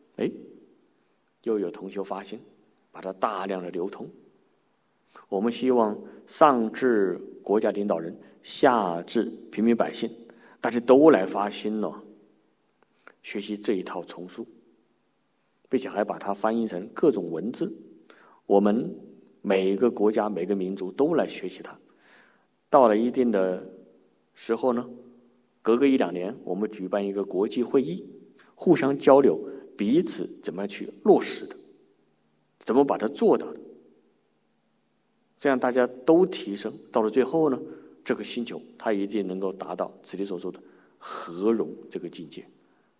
又有同修发现，把它大量的流通。我们希望上至国家领导人，下至平民百姓，大家都来发心了，学习这一套丛书，并且还把它翻译成各种文字。我们每个国家、每个民族都来学习它。到了一定的时候呢，隔个1-2年，我们举办一个国际会议，互相交流彼此怎么去落实的，怎么把它做到的。这样大家都提升，到了最后呢，这个星球它一定能够达到此地所说的合融这个境界。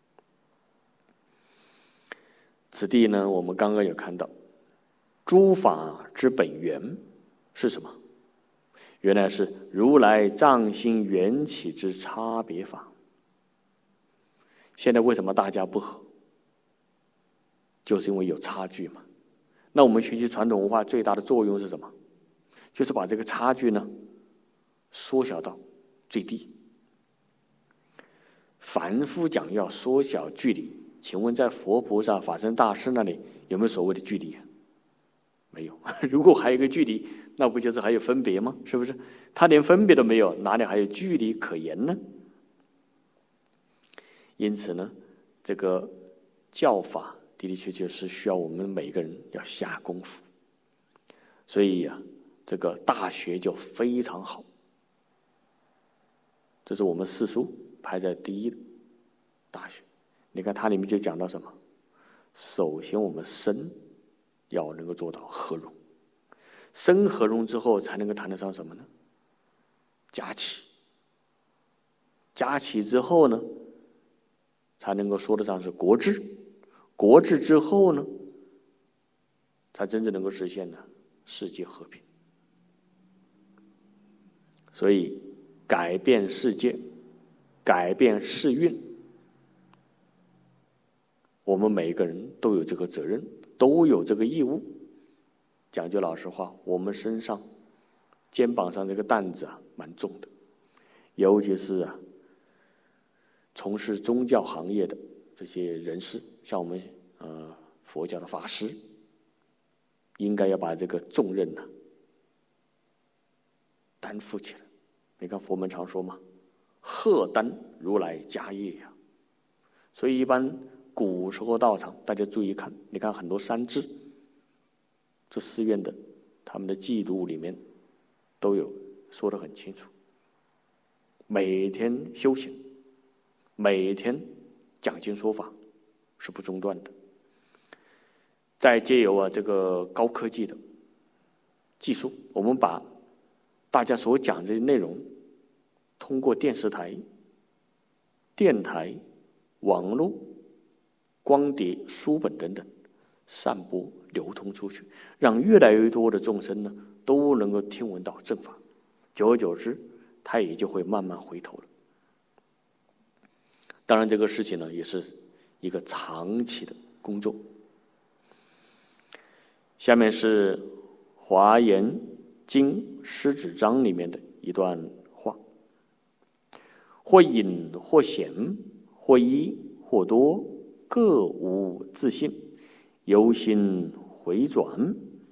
此地呢，我们刚刚有看到诸法之本源是什么？原来是如来藏心缘起之差别法。现在为什么大家不合？就是因为有差距嘛。那我们学习传统文化最大的作用是什么？就是把这个差距呢缩小到最低。凡夫讲要缩小距离， 请问在佛菩萨、法身大师那里有没有所谓的距离啊？没有。如果还有一个距离，那不就是还有分别吗？是不是？他连分别都没有，哪里还有距离可言呢？因此呢，这个教法的的确确是需要我们每个人要下功夫。所以啊，这个大学就非常好，这是我们四书排在第一的大学。你看它里面就讲到什么？首先我们身要能够做到和融，身和融之后才能够谈得上什么呢？家齐，家齐之后呢，才能够说得上是国治，国治之后呢，才真正能够实现呢世界和平。所以改变世界，改变世运，我们每一个人都有这个责任，都有这个义务。讲句老实话，我们身上肩膀上这个担子啊蛮重的，尤其是啊从事宗教行业的这些人士，像我们佛教的法师，应该要把这个重任呢担负起来。你看佛门常说嘛，荷担如来家业呀。所以一般古时候道场，大家注意看，你看很多山志，这寺院的他们的记录里面都有说得很清楚，每天修行，每天讲经说法是不中断的。再借由这个高科技的技术，我们把大家所讲这些内容通过电视台、电台、网络、光碟、书本等等散播流通出去，让越来越多的众生呢都能够听闻到正法。久而久之，他也就会慢慢回头了。当然这个事情呢也是一个长期的工作。下面是《华严经师子章》里面的一段话：或隐或显，或一或多，各无自性，由心回转。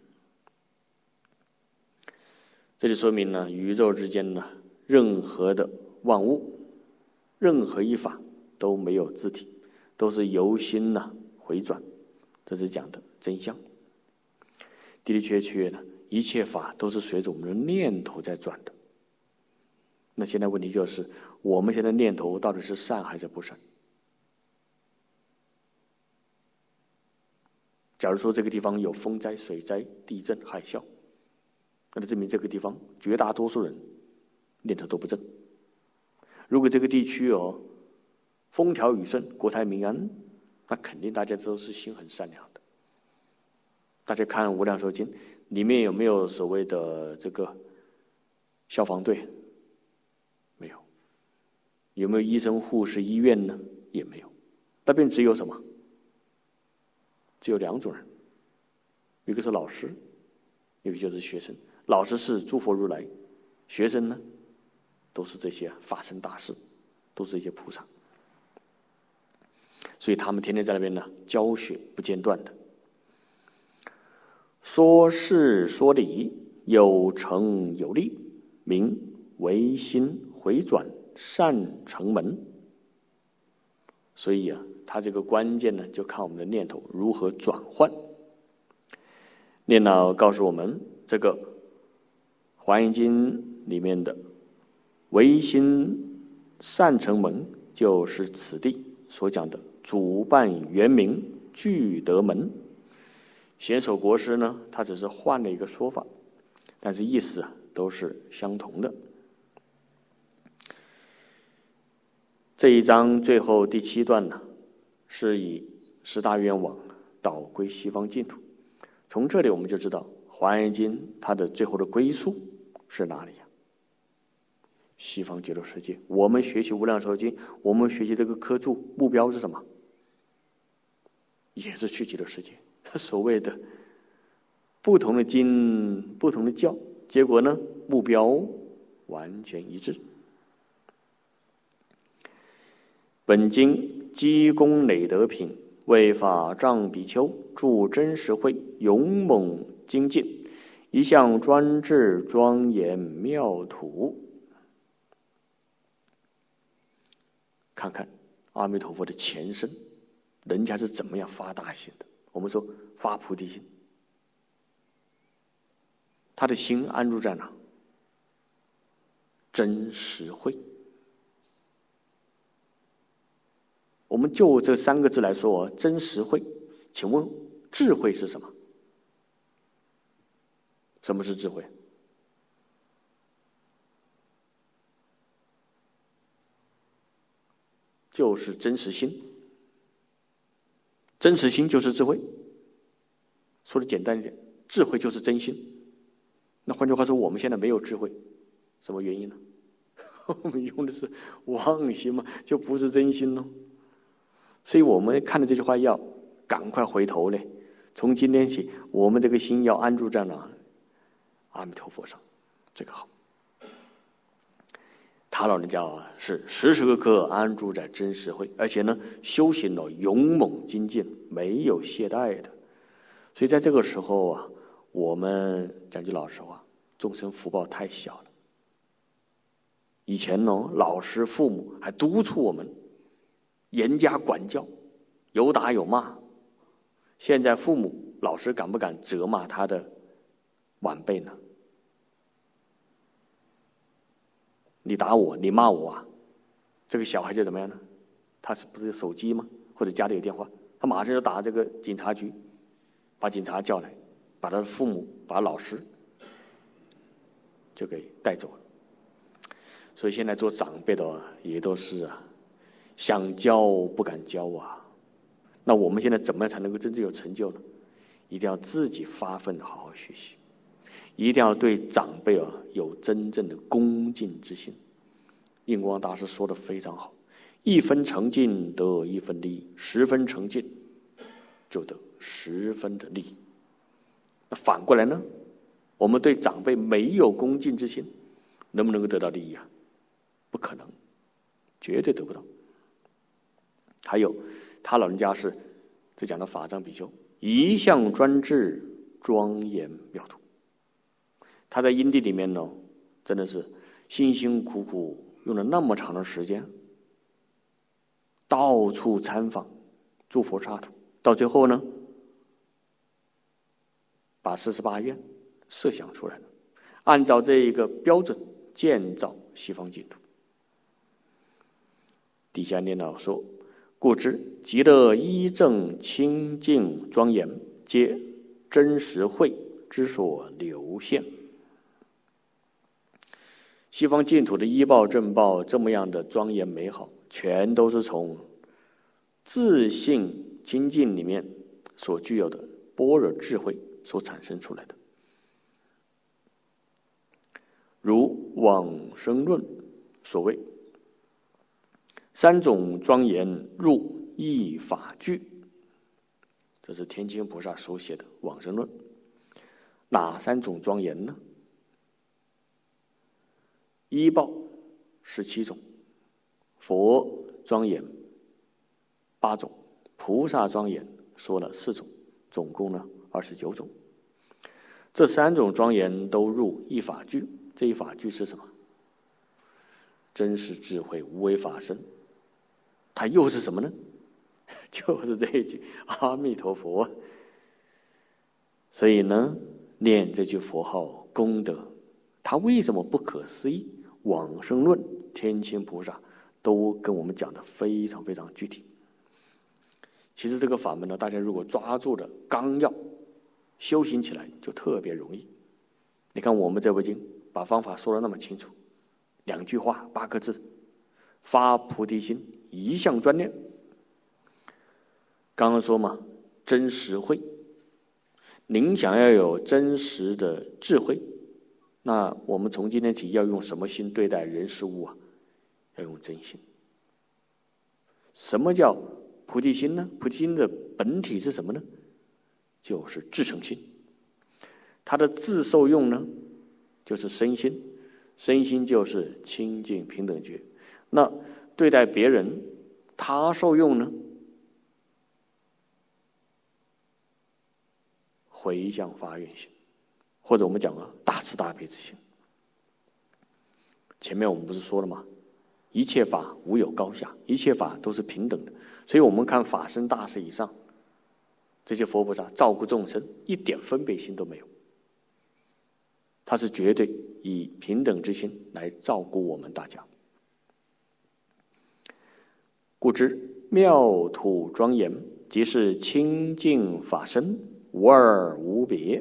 这里说明呢，宇宙之间呢，任何的万物，任何一法都没有自体，都是由心呢回转，这是讲的真相。的的确确呢，一切法都是随着我们的念头在转的。那现在问题就是，我们现在念头到底是善还是不善？假如说这个地方有风灾、水灾、地震、海啸，那就证明这个地方绝大多数人念头都不正。如果这个地区风调雨顺、国泰民安，那肯定大家都是心很善良的。大家看《无量寿经》里面有没有所谓的这个消防队？没有。有没有医生、护士、医院呢？也没有。那边只有什么？只有两种人，一个是老师，一个就是学生。老师是诸佛如来，学生呢都是这些法身大士，都是这些菩萨。所以他们天天在那边呢教学不间断的。说事说理，有成有力，名唯心回转，善成门。所以啊，它这个关键呢，就看我们的念头如何转换。念老告诉我们，这个《华严经》里面的唯心善成门，就是此地所讲的主办圆明具德门。显首国师呢，他只是换了一个说法，但是意思都是相同的。这一章最后第7段呢，是以10大愿望导归西方净土。从这里我们就知道，《华严经》它的最后的归宿是哪里呀？西方极乐世界。我们学习《无量寿经》，我们学习这个科注目标是什么？也是去极乐世界。所谓的不同的经、不同的教，结果呢，目标完全一致。本经积功累德品，为法藏比丘助真实慧，勇猛精进，一向专制庄严妙土。看看阿弥陀佛的前身，人家是怎么样发大心的。我们说发菩提心，他的心安住在哪？真实慧。我们就这3个字来说，真实慧。请问智慧是什么？什么是智慧？就是真实心。真实心就是智慧。说的简单一点，智慧就是真心。那换句话说，我们现在没有智慧，什么原因呢？我们用的是妄心嘛，就不是真心喽。所以我们看了这句话要赶快回头嘞。从今天起，我们这个心要安住在哪？阿弥陀佛上，这个好。他老人家是时时刻刻安住在真实慧，而且呢，修行了勇猛精进，没有懈怠的。所以在这个时候啊，我们讲句老实话，众生福报太小了。以前呢，老师父母还督促我们，严加管教，有打有骂。现在父母老师敢不敢责骂他的晚辈呢？你打我，你骂我啊，这个小孩就怎么样呢？他是不是有手机吗？或者家里有电话，他马上就打这个警察局，把警察叫来，把他的父母，把老师就给带走了。所以现在做长辈的也都是想教不敢教啊。那我们现在怎么样才能够真正有成就呢？一定要自己发奋好好学习，一定要对长辈有真正的恭敬之心。印光大师说的非常好，1分诚敬得1分利益，10分诚敬就得10分的利益。那反过来呢，我们对长辈没有恭敬之心，能不能够得到利益啊？不可能，绝对得不到。还有他老人家是这讲的法藏比丘，一向专制庄严妙土。他在因地里面呢，真的是辛辛苦苦用了那么长的时间，到处参访诸佛刹土，到最后呢，把48愿设想出来了，按照这一个标准建造西方净土。底下念到说，故知极乐依正清净庄严，皆真实慧之所流现。西方净土的依报正报这么样的庄严美好，全都是从自性清净里面所具有的般若智慧所产生出来的。如往生论所谓，3种庄严入一法具，这是天亲菩萨所写的往生论。哪3种庄严呢？依报17种，佛庄严8种，菩萨庄严说了4种，总共呢29种。这3种庄严都入一法具，这一法具是什么？真实智慧无为法身。它又是什么呢？就是这一句阿弥陀佛。所以呢，念这句佛号功德，它为什么不可思议？往生论、天亲菩萨都跟我们讲的非常非常具体。其实这个法门呢，大家如果抓住了纲要，修行起来就特别容易。你看我们这部经把方法说得那么清楚，2句话8个字，发菩提心，一向专念。刚刚说嘛，真实慧。您想要有真实的智慧，那我们从今天起要用什么心对待人事物啊？要用真心。什么叫菩提心呢？菩提心的本体是什么呢？就是至诚心。它的自受用呢，就是身心。身心就是清净平等觉。那对待别人， 他受用呢？回向发愿心，或者我们讲了大慈大悲之心。前面我们不是说了吗？一切法无有高下，一切法都是平等的。所以我们看法身大士以上，这些佛菩萨照顾众生，一点分别心都没有。他是绝对以平等之心来照顾我们大家。故知妙土庄严，即是清净法身，无二无别。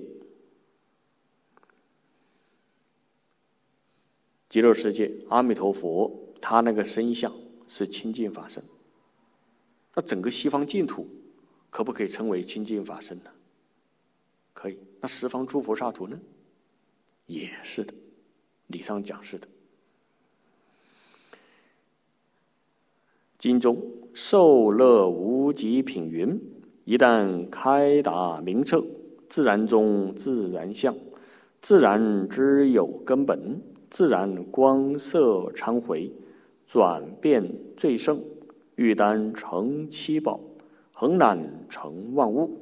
极乐世界阿弥陀佛，他那个身相是清净法身。那整个西方净土可不可以称为清净法身呢？可以。那十方诸佛刹土呢？也是的，理上讲是的。经中受乐无极品云：一旦开达明彻，自然中自然相，自然之有根本，自然光色常回，转变最胜，欲单成七宝，恒难成万物。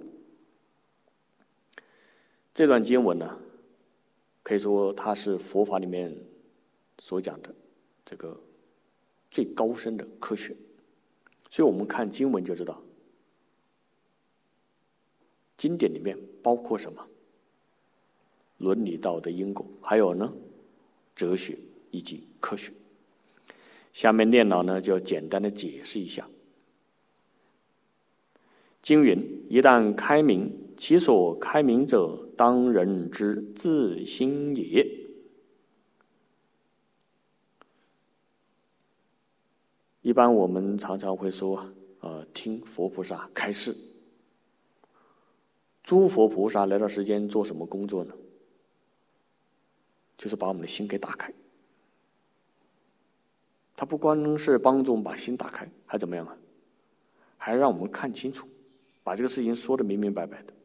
这段经文呢，可以说它是佛法里面所讲的这个最高深的科学。所以我们看经文就知道，经典里面包括什么？伦理道德因果，还有呢哲学以及科学。下面念老呢就简单的解释一下。经云：一旦开明，其所开明者，当人之自心也。一般我们常常会说，听佛菩萨开示。诸佛菩萨来到世间做什么工作呢？就是把我们的心给打开。他不光是帮助我们把心打开，还怎么样啊？还让我们看清楚，把这个事情说得明明白白的。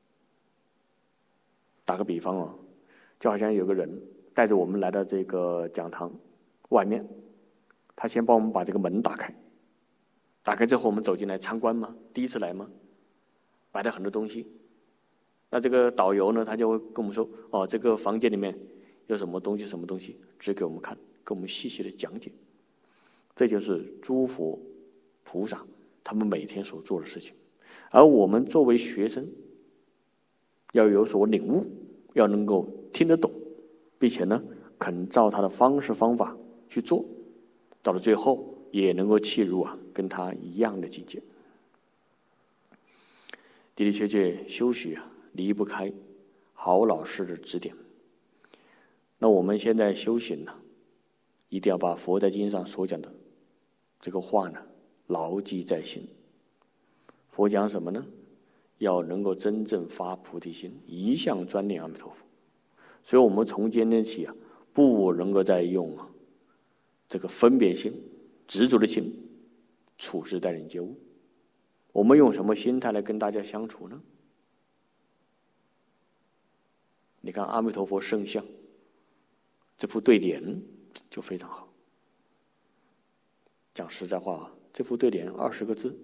打个比方啊，就好像有个人带着我们来到这个讲堂外面，他先帮我们把这个门打开，打开之后我们走进来参观吗？第一次来吗？摆了很多东西，那这个导游呢，他就会跟我们说，这个房间里面有什么东西什么东西，指给我们看，给我们细细的讲解。这就是诸佛菩萨他们每天所做的事情。而我们作为学生，要有所领悟，要能够听得懂，并且呢肯照他的方式方法去做，到了最后也能够契入跟他一样的境界。的的确确修学离不开好老师的指点。那我们现在修行呢，一定要把佛在经上所讲的这个话呢牢记在心。佛讲什么呢？要能够真正发菩提心，一向专念阿弥陀佛。所以我们从今天起不能够再用这个分别心、执着的心处事待人接物。我们用什么心态来跟大家相处呢？你看阿弥陀佛圣像这副对联就非常好。讲实在话，这副对联20个字，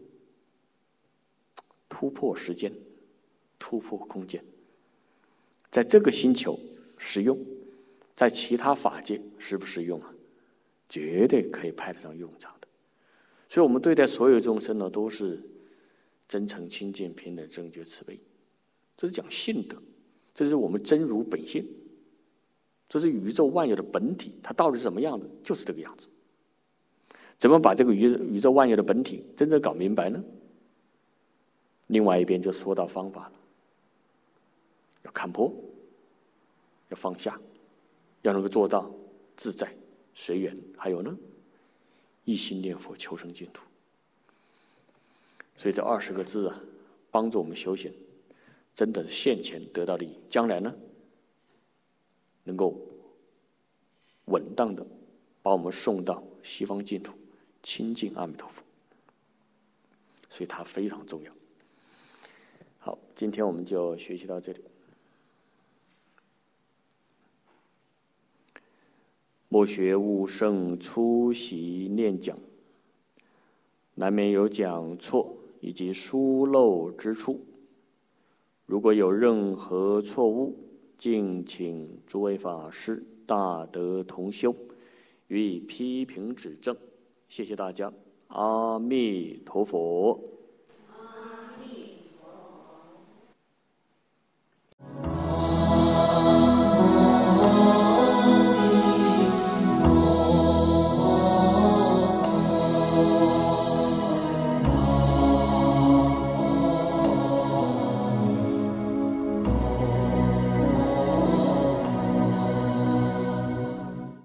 突破时间，突破空间，在这个星球实用，在其他法界实不实用绝对可以派得上用场的。所以我们对待所有众生呢，都是真诚清净平等正觉慈悲，这是讲性德，这是我们真如本性，这是宇宙万有的本体，它到底是什么样的？就是这个样子。怎么把这个宇宙万有的本体真正搞明白呢？另外一边就说到方法了，要看破，要放下，要能够做到自在随缘，还有呢一心念佛求生净土。所以这20个字帮助我们修行，真的是现前得到利益，将来呢能够稳当的把我们送到西方净土，亲近阿弥陀佛。所以它非常重要。好，今天我们就学习到这里。莫学悟圣出席念讲， 难免有讲错以及疏漏之处。如果有任何错误，敬请诸位法师大德同修予以批评指正。谢谢大家，阿弥陀佛。